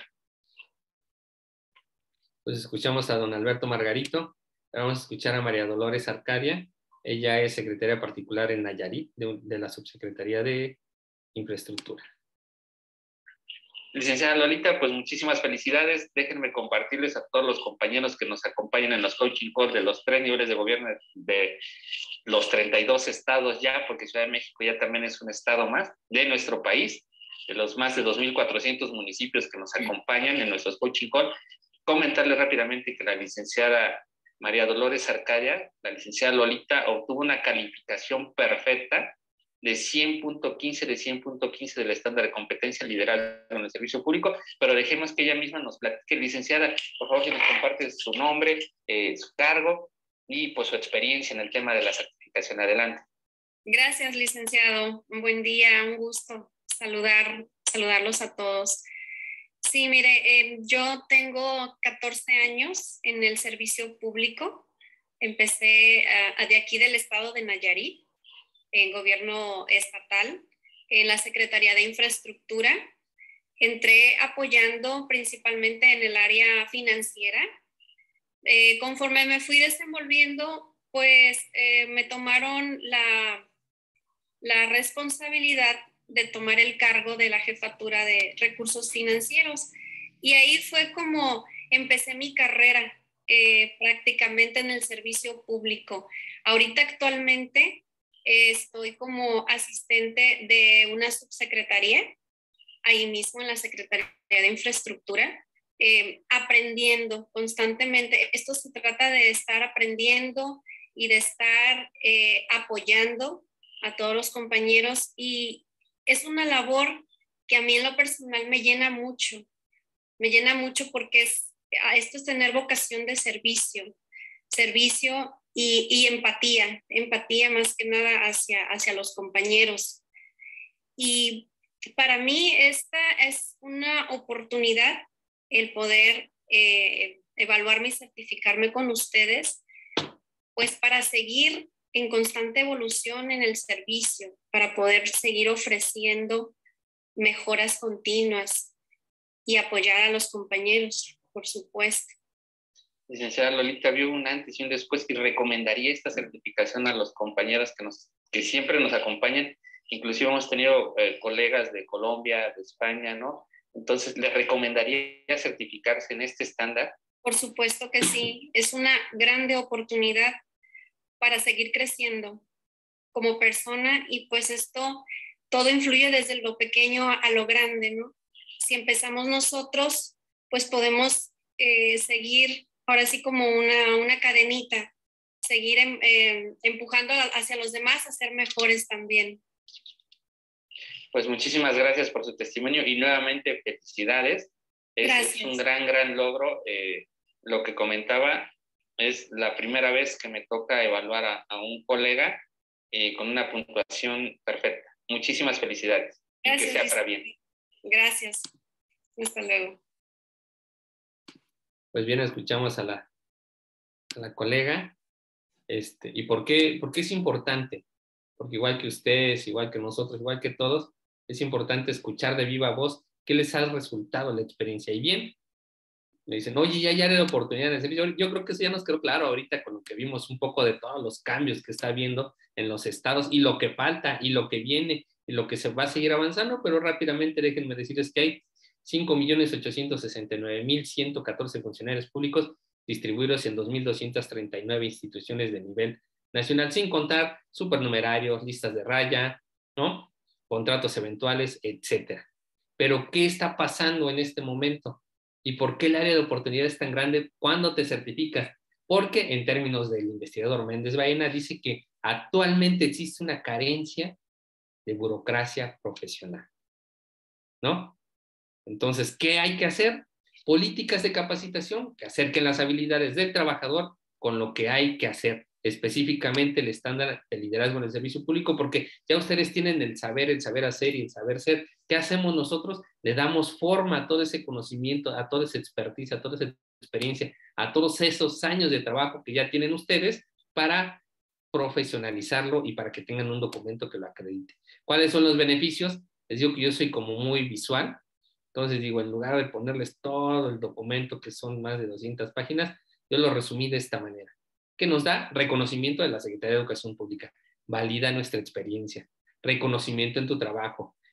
Pues escuchamos a don Alberto Margarito. Vamos a escuchar a María Dolores Arcadia. Ella es secretaria particular en Nayarit de, de la Subsecretaría de Infraestructura. Licenciada Lolita, pues muchísimas felicidades. Déjenme compartirles a todos los compañeros que nos acompañan en los coaching calls de los tres niveles de gobierno de los treinta y dos estados ya, porque Ciudad de México ya también es un estado más de nuestro país, de los más de dos mil cuatrocientos municipios que nos acompañan en nuestros coaching calls. Comentarles rápidamente que la licenciada María Dolores Arcadia, la licenciada Lolita, obtuvo una calificación perfecta de cien punto quince de cien punto quince del estándar de competencia liderazgo en el servicio público, pero dejemos que ella misma nos platique. Licenciada, por favor, si nos comparte su nombre, eh, su cargo y pues su experiencia en el tema de la certificación. Adelante. Gracias, licenciado. Un buen día, un gusto saludar, saludarlos a todos. Sí, mire, eh, yo tengo catorce años en el servicio público. Empecé uh, de aquí del estado de Nayarit, en gobierno estatal, en la Secretaría de Infraestructura. Entré apoyando principalmente en el área financiera. Eh, conforme me fui desenvolviendo, pues eh, me tomaron la, la responsabilidad de tomar el cargo de la jefatura de recursos financieros. Y ahí fue como empecé mi carrera eh, prácticamente en el servicio público. Ahorita actualmente eh, estoy como asistente de una subsecretaría, ahí mismo en la Secretaría de Infraestructura, eh, aprendiendo constantemente. Esto se trata de estar aprendiendo y de estar eh, apoyando a todos los compañeros, y es una labor que a mí en lo personal me llena mucho, me llena mucho porque es, esto es tener vocación de servicio, servicio y, y empatía, empatía más que nada hacia, hacia los compañeros. Y para mí esta es una oportunidad el poder eh, evaluarme y certificarme con ustedes, pues para seguir en constante evolución en el servicio, para poder seguir ofreciendo mejoras continuas y apoyar a los compañeros, por supuesto. Licenciada Lolita, vio un antes y un después y recomendaría esta certificación a los compañeros que, nos, que siempre nos acompañan. Inclusive hemos tenido eh, colegas de Colombia, de España, ¿no? Entonces, ¿les recomendaría certificarse en este estándar? Por supuesto que sí. Es una grande oportunidad para seguir creciendo como persona, y pues esto, todo influye desde lo pequeño a lo grande, ¿no? Si empezamos nosotros, pues podemos eh, seguir, ahora sí como una, una cadenita, seguir eh, empujando hacia los demás a ser mejores también. Pues muchísimas gracias por su testimonio y nuevamente felicidades. Es, es un gran, gran logro. Eh, lo que comentaba, es la primera vez que me toca evaluar a, a un colega eh, con una puntuación perfecta. Muchísimas felicidades. Gracias, y que sea para bien. Gracias. Hasta luego. Pues bien, escuchamos a la, a la colega. Este, ¿Y por qué, por qué es importante? Porque igual que ustedes, igual que nosotros, igual que todos, es importante escuchar de viva voz qué les ha resultado la experiencia. Y bien, me dicen, oye, ya ya de oportunidad de servicio. Yo, yo creo que eso ya nos quedó claro ahorita con lo que vimos un poco de todos los cambios que está habiendo en los estados y lo que falta y lo que viene y lo que se va a seguir avanzando, pero rápidamente déjenme decirles que hay cinco millones ochocientos sesenta y nueve mil ciento catorce funcionarios públicos distribuidos en dos mil doscientas treinta y nueve instituciones de nivel nacional, sin contar supernumerarios, listas de raya, ¿no? Contratos eventuales, etcétera. Pero, ¿qué está pasando en este momento? ¿Y por qué el área de oportunidad es tan grande cuando te certificas? Porque en términos del investigador Méndez Baena dice que actualmente existe una carencia de burocracia profesional, ¿no? Entonces, ¿qué hay que hacer? Políticas de capacitación que acerquen las habilidades del trabajador con lo que hay que hacer, específicamente el estándar de liderazgo en el servicio público, porque ya ustedes tienen el saber, el saber hacer y el saber ser. ¿Qué hacemos nosotros? Le damos forma a todo ese conocimiento, a toda esa expertise, a toda esa experiencia, a todos esos años de trabajo que ya tienen ustedes para profesionalizarlo y para que tengan un documento que lo acredite. ¿Cuáles son los beneficios? Les digo que yo soy como muy visual. Entonces digo, en lugar de ponerles todo el documento, que son más de doscientas páginas, yo lo resumí de esta manera, que nos da reconocimiento de la Secretaría de Educación Pública, valida nuestra experiencia, reconocimiento en tu trabajo,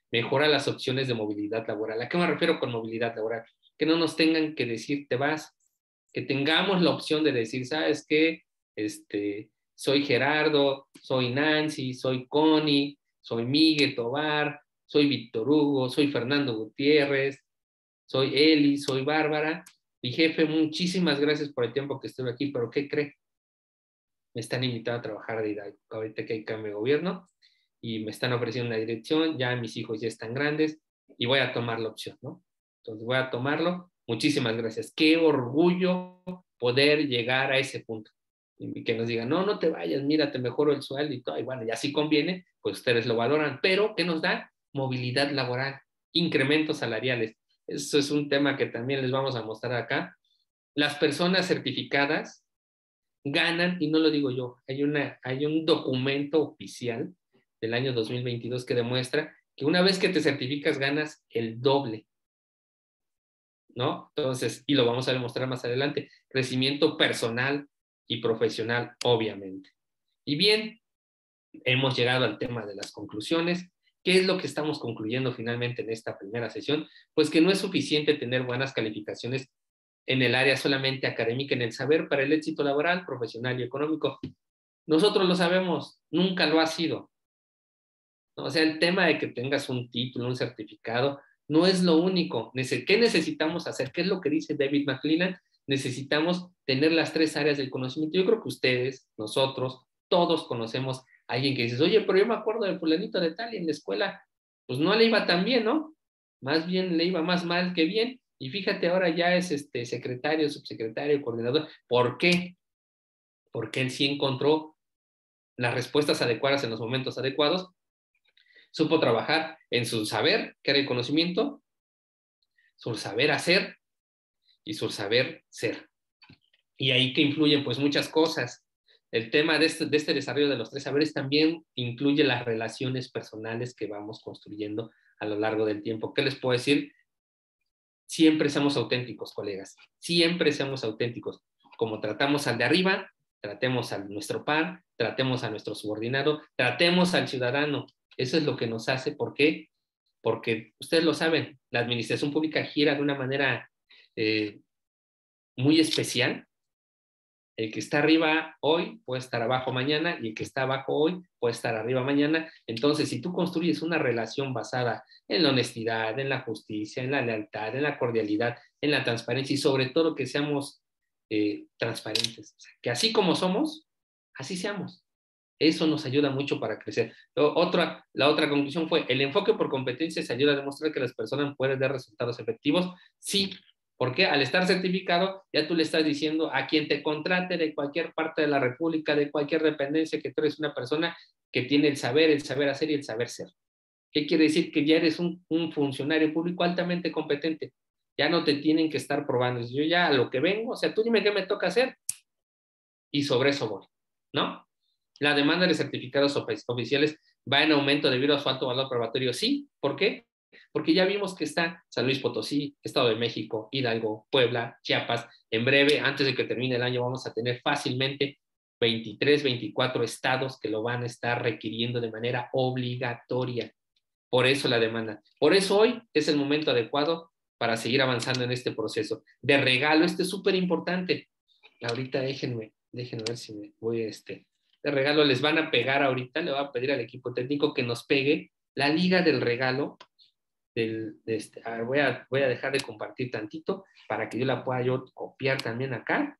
mejora las opciones de movilidad laboral. ¿A qué me refiero con movilidad laboral? Que no nos tengan que decir te vas, que tengamos la opción de decir, ¿sabes qué? Este, soy Gerardo, soy Nancy, soy Connie, soy Miguel Tobar, soy Víctor Hugo, soy Fernando Gutiérrez, soy Eli, soy Bárbara. Mi jefe, muchísimas gracias por el tiempo que estuve aquí, pero ¿qué cree? Me están invitando a trabajar de Hidalgo, ahorita que hay cambio de gobierno, y me están ofreciendo una dirección, ya mis hijos ya están grandes, y voy a tomar la opción, ¿no? Entonces voy a tomarlo. Muchísimas gracias. Qué orgullo poder llegar a ese punto. Y que nos digan, no, no te vayas, mira, te mejoro el sueldo y todo. Y bueno, ya si conviene, pues ustedes lo valoran. Pero, ¿qué nos da? Movilidad laboral, incrementos salariales. Eso es un tema que también les vamos a mostrar acá. Las personas certificadas ganan, y no lo digo yo, hay, una, hay un documento oficial del año dos mil veintidós que demuestra que una vez que te certificas ganas el doble, ¿no? Entonces, y lo vamos a demostrar más adelante, crecimiento personal y profesional, obviamente. Y bien, hemos llegado al tema de las conclusiones. ¿Qué es lo que estamos concluyendo finalmente en esta primera sesión? Pues que no es suficiente tener buenas calificaciones en el área solamente académica, en el saber para el éxito laboral, profesional y económico. Nosotros lo sabemos, nunca lo ha sido. O sea, el tema de que tengas un título, un certificado, no es lo único. ¿Qué necesitamos hacer? ¿Qué es lo que dice David McClelland? Necesitamos tener las tres áreas del conocimiento. Yo creo que ustedes, nosotros, todos conocemos a alguien que dice, oye, pero yo me acuerdo del fulanito de tal y en la escuela, pues no le iba tan bien, ¿no? Más bien le iba más mal que bien. Y fíjate, ahora ya es este secretario, subsecretario, coordinador. ¿Por qué? Porque él sí encontró las respuestas adecuadas en los momentos adecuados. Supo trabajar en su saber, que era el conocimiento, su saber hacer y su saber ser. Y ahí que influyen pues muchas cosas. El tema de este, de este desarrollo de los tres saberes también incluye las relaciones personales que vamos construyendo a lo largo del tiempo. ¿Qué les puedo decir? Siempre seamos auténticos, colegas. Siempre seamos auténticos. Como tratamos al de arriba, tratemos a nuestro par, tratemos a nuestro subordinado, tratemos al ciudadano. Eso es lo que nos hace. ¿Por qué? Porque ustedes lo saben, la administración pública gira de una manera eh, muy especial. El que está arriba hoy puede estar abajo mañana y el que está abajo hoy puede estar arriba mañana. Entonces, si tú construyes una relación basada en la honestidad, en la justicia, en la lealtad, en la cordialidad, en la transparencia y sobre todo que seamos eh, transparentes, o sea, que así como somos, así seamos. Eso nos ayuda mucho para crecer. Otra, la otra conclusión fue, el enfoque por competencias ayuda a demostrar que las personas pueden dar resultados efectivos. Sí, porque al estar certificado, ya tú le estás diciendo a quien te contrate de cualquier parte de la República, de cualquier dependencia, que tú eres una persona que tiene el saber, el saber hacer y el saber ser. ¿Qué quiere decir? Que ya eres un, un funcionario público altamente competente. Ya no te tienen que estar probando. Yo ya a lo que vengo, o sea, tú dime qué me toca hacer y sobre eso voy, ¿no? La demanda de certificados oficiales va en aumento debido a su alto valor probatorio. Sí, ¿por qué? Porque ya vimos que está San Luis Potosí, Estado de México, Hidalgo, Puebla, Chiapas. En breve, antes de que termine el año, vamos a tener fácilmente veintitrés, veinticuatro estados que lo van a estar requiriendo de manera obligatoria. Por eso la demanda. Por eso hoy es el momento adecuado para seguir avanzando en este proceso. De regalo, este es súper importante. Ahorita déjenme, déjenme ver si me voy a este... de regalo les van a pegar ahorita, le voy a pedir al equipo técnico que nos pegue la liga del regalo. Del, de este, a ver, voy, a, voy a dejar de compartir tantito para que yo la pueda yo copiar también acá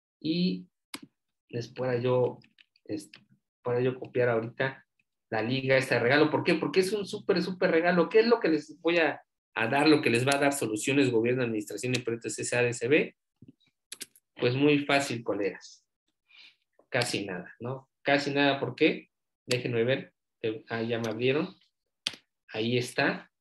y les pueda yo, este, pueda yo copiar ahorita la liga, este regalo. ¿Por qué? Porque es un súper, súper regalo. ¿Qué es lo que les voy a, a dar, lo que les va a dar soluciones, gobierno, administración y proyectos S A D C B? Pues muy fácil, colegas. Casi nada, ¿no? Casi nada, ¿por qué? Déjenme ver. Ah, ya me abrieron. Ahí está.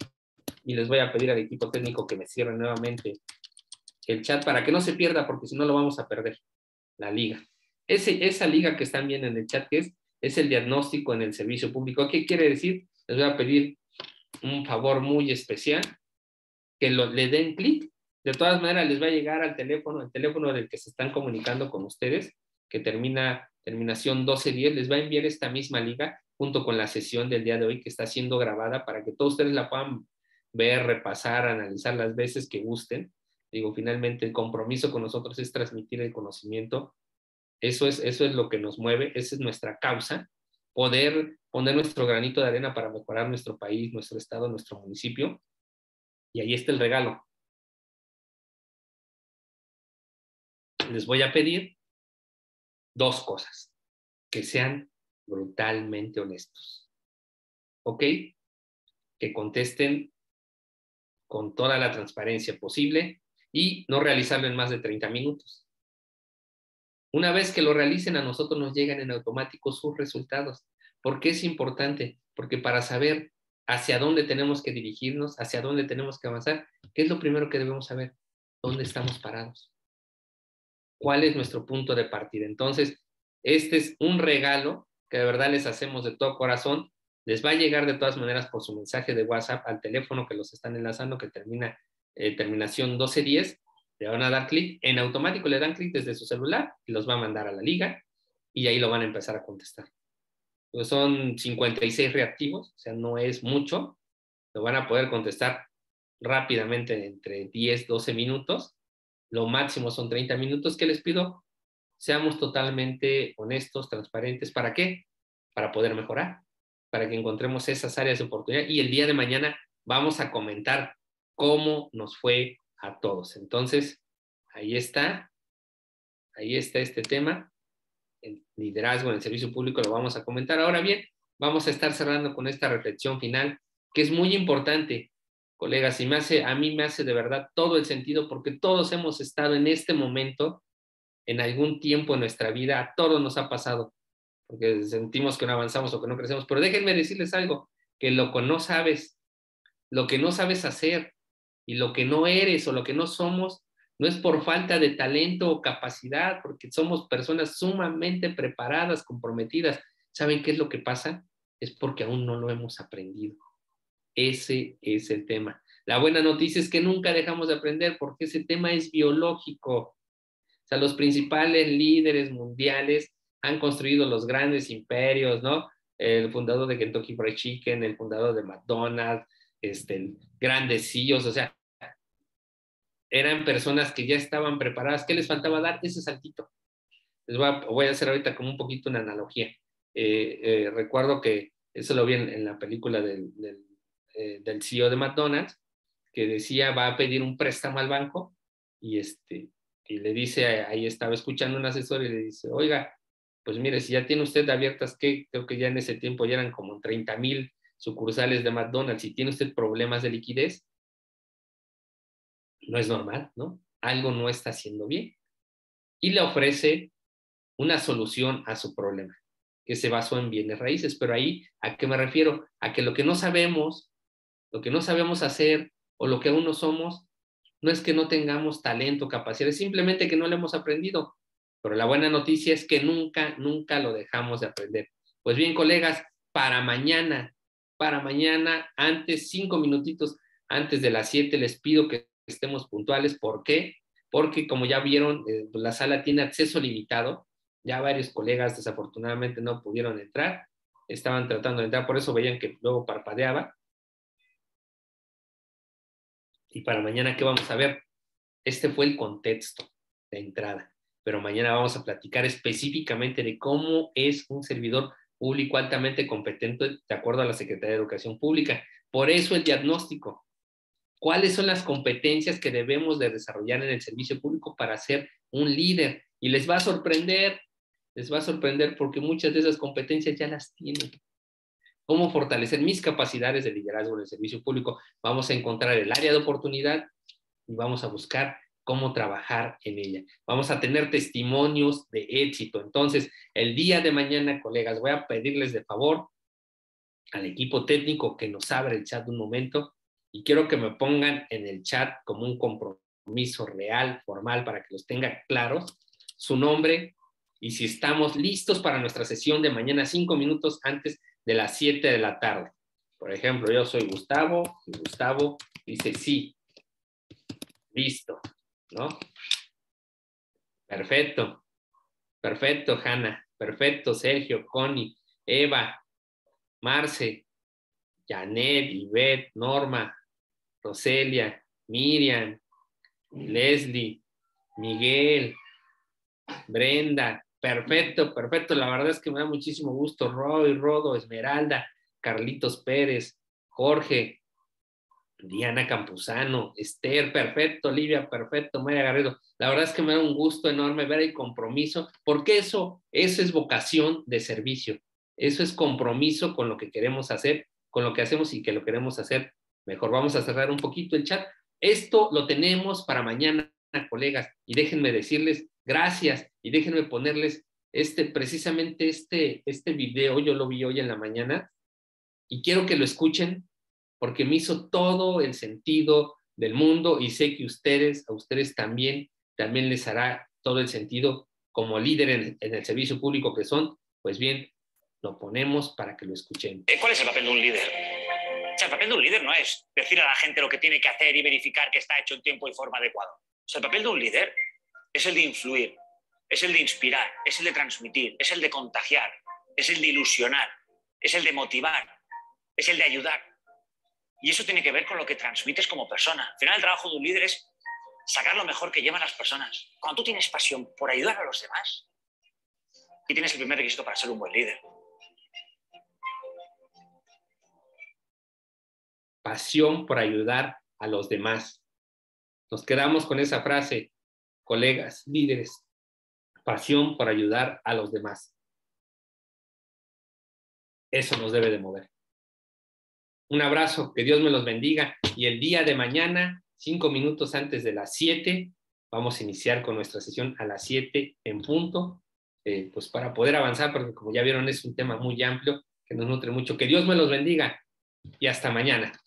Y les voy a pedir al equipo técnico que me cierre nuevamente el chat para que no se pierda, porque si no lo vamos a perder. La liga. Ese, esa liga que están viendo en el chat, que es, es el diagnóstico en el servicio público. ¿Qué quiere decir? Les voy a pedir un favor muy especial, que lo, le den clic. De todas maneras, les va a llegar al teléfono, el teléfono del que se están comunicando con ustedes, que termina terminación doce diez, les va a enviar esta misma liga. junto con la sesión del día de hoy que está siendo grabada para que todos ustedes la puedan ver, repasar, analizar las veces que gusten. Digo, finalmente el compromiso con nosotros es transmitir el conocimiento. Eso es, eso es lo que nos mueve, esa es nuestra causa, poder poner nuestro granito de arena para mejorar nuestro país, nuestro estado, nuestro municipio. Y ahí está el regalo. Les voy a pedir dos cosas, que sean brutalmente honestos, ¿ok? Que contesten con toda la transparencia posible y no realizarlo en más de treinta minutos. Una vez que lo realicen, a nosotros nos llegan en automático sus resultados. ¿Por qué es importante? Porque para saber hacia dónde tenemos que dirigirnos, hacia dónde tenemos que avanzar, ¿qué es lo primero que debemos saber? ¿Dónde estamos parados? ¿Cuál es nuestro punto de partida? Entonces, este es un regalo que de verdad les hacemos de todo corazón. Les va a llegar de todas maneras por su mensaje de WhatsApp al teléfono que los están enlazando, que termina eh, terminación doce diez. Le van a dar clic, en automático le dan clic desde su celular y los va a mandar a la liga y ahí lo van a empezar a contestar. Pues son cincuenta y seis reactivos, o sea, no es mucho. Lo van a poder contestar rápidamente entre diez, doce minutos. Lo máximo son treinta minutos. ¿Qué les pido? Seamos totalmente honestos, transparentes. ¿Para qué? Para poder mejorar, para que encontremos esas áreas de oportunidad y el día de mañana vamos a comentar cómo nos fue a todos. Entonces, ahí está, ahí está este tema, el liderazgo en el servicio público lo vamos a comentar. Ahora bien, vamos a estar cerrando con esta reflexión final, que es muy importante, colegas, y me hace, a mí me hace de verdad todo el sentido, porque todos hemos estado en este momento, en algún tiempo en nuestra vida, a todos nos ha pasado, porque sentimos que no avanzamos o que no crecemos, pero déjenme decirles algo, que lo que no sabes, lo que no sabes hacer, y lo que no eres o lo que no somos, no es por falta de talento o capacidad, porque somos personas sumamente preparadas, comprometidas. ¿Saben qué es lo que pasa? Es porque aún no lo hemos aprendido. Ese es el tema. La buena noticia es que nunca dejamos de aprender porque ese tema es biológico. O sea, los principales líderes mundiales han construido los grandes imperios, ¿no? El fundador de Kentucky Fried Chicken, el fundador de McDonald's, este, grandes C E Os, o sea, eran personas que ya estaban preparadas. ¿Qué les faltaba dar? Ese saltito. Les voy a, voy a hacer ahorita como un poquito una analogía. Eh, eh, recuerdo que eso lo vi en, en la película del, del, eh, del C E O de McDonald's, que decía, va a pedir un préstamo al banco y, este, y le dice, ahí estaba escuchando un asesor y le dice, oiga, pues mire, si ya tiene usted abiertas, que creo que ya en ese tiempo ya eran como treinta mil sucursales de McDonald's, si tiene usted problemas de liquidez, no es normal, ¿no? Algo no está haciendo bien. Y le ofrece una solución a su problema, que se basó en bienes raíces. Pero ahí, ¿a qué me refiero? A que lo que no sabemos, lo que no sabemos hacer o lo que aún no somos, no es que no tengamos talento, capacidad, es simplemente que no lo hemos aprendido. Pero la buena noticia es que nunca, nunca lo dejamos de aprender. Pues bien, colegas, para mañana, para mañana, antes, cinco minutitos antes de las siete, les pido que estemos puntuales. ¿Por qué? Porque como ya vieron, eh, la sala tiene acceso limitado. Ya varios colegas desafortunadamente no pudieron entrar. Estaban tratando de entrar, por eso veían que luego parpadeaba. Y para mañana, ¿qué vamos a ver? Este fue el contexto de entrada. Pero mañana vamos a platicar específicamente de cómo es un servidor público altamente competente de acuerdo a la Secretaría de Educación Pública. Por eso el diagnóstico. ¿Cuáles son las competencias que debemos de desarrollar en el servicio público para ser un líder? Y les va a sorprender, les va a sorprender porque muchas de esas competencias ya las tienen. ¿Cómo fortalecer mis capacidades de liderazgo en el servicio público? Vamos a encontrar el área de oportunidad y vamos a buscar cómo trabajar en ella. Vamos a tener testimonios de éxito. Entonces, el día de mañana, colegas, voy a pedirles de favor al equipo técnico que nos abra el chat un momento y quiero que me pongan en el chat como un compromiso real, formal, para que los tengan claros, su nombre y si estamos listos para nuestra sesión de mañana cinco minutos antes de las siete de la tarde. Por ejemplo, yo soy Gustavo y Gustavo dice sí. Listo, ¿no? Perfecto, perfecto, Hanna, perfecto, Sergio, Connie, Eva, Marce, Janet, Ivette, Norma, Roselia, Miriam, Leslie, Miguel, Brenda. Perfecto, perfecto. La verdad es que me da muchísimo gusto. Roy, Rodo, Esmeralda, Carlitos Pérez, Jorge, Diana Campuzano, Esther, perfecto, Olivia, perfecto, María Garrido. La verdad es que me da un gusto enorme ver el compromiso, porque eso, eso es vocación de servicio. Eso es compromiso con lo que queremos hacer, con lo que hacemos y que lo queremos hacer mejor. Vamos a cerrar un poquito el chat. Esto lo tenemos para mañana, colegas, y déjenme decirles gracias y déjenme ponerles este, precisamente este, este video. Yo lo vi hoy en la mañana y quiero que lo escuchen porque me hizo todo el sentido del mundo y sé que ustedes, a ustedes también, también les hará todo el sentido como líder en, en el servicio público que son. Pues bien, lo ponemos para que lo escuchen. ¿Cuál es el papel de un líder? O sea, el papel de un líder no es decir a la gente lo que tiene que hacer y verificar que está hecho en tiempo y forma adecuado. O sea, el papel de un líder es el de influir, es el de inspirar, es el de transmitir, es el de contagiar, es el de ilusionar, es el de motivar, es el de ayudar. Y eso tiene que ver con lo que transmites como persona. Al final, el trabajo de un líder es sacar lo mejor que llevan las personas. Cuando tú tienes pasión por ayudar a los demás, y tienes el primer requisito para ser un buen líder. Pasión por ayudar a los demás. Nos quedamos con esa frase, colegas, líderes. Pasión por ayudar a los demás. Eso nos debe de mover. Un abrazo, que Dios me los bendiga. Y el día de mañana, cinco minutos antes de las siete, vamos a iniciar con nuestra sesión a las siete en punto, eh, pues para poder avanzar, porque como ya vieron es un tema muy amplio que nos nutre mucho. Que Dios me los bendiga y hasta mañana.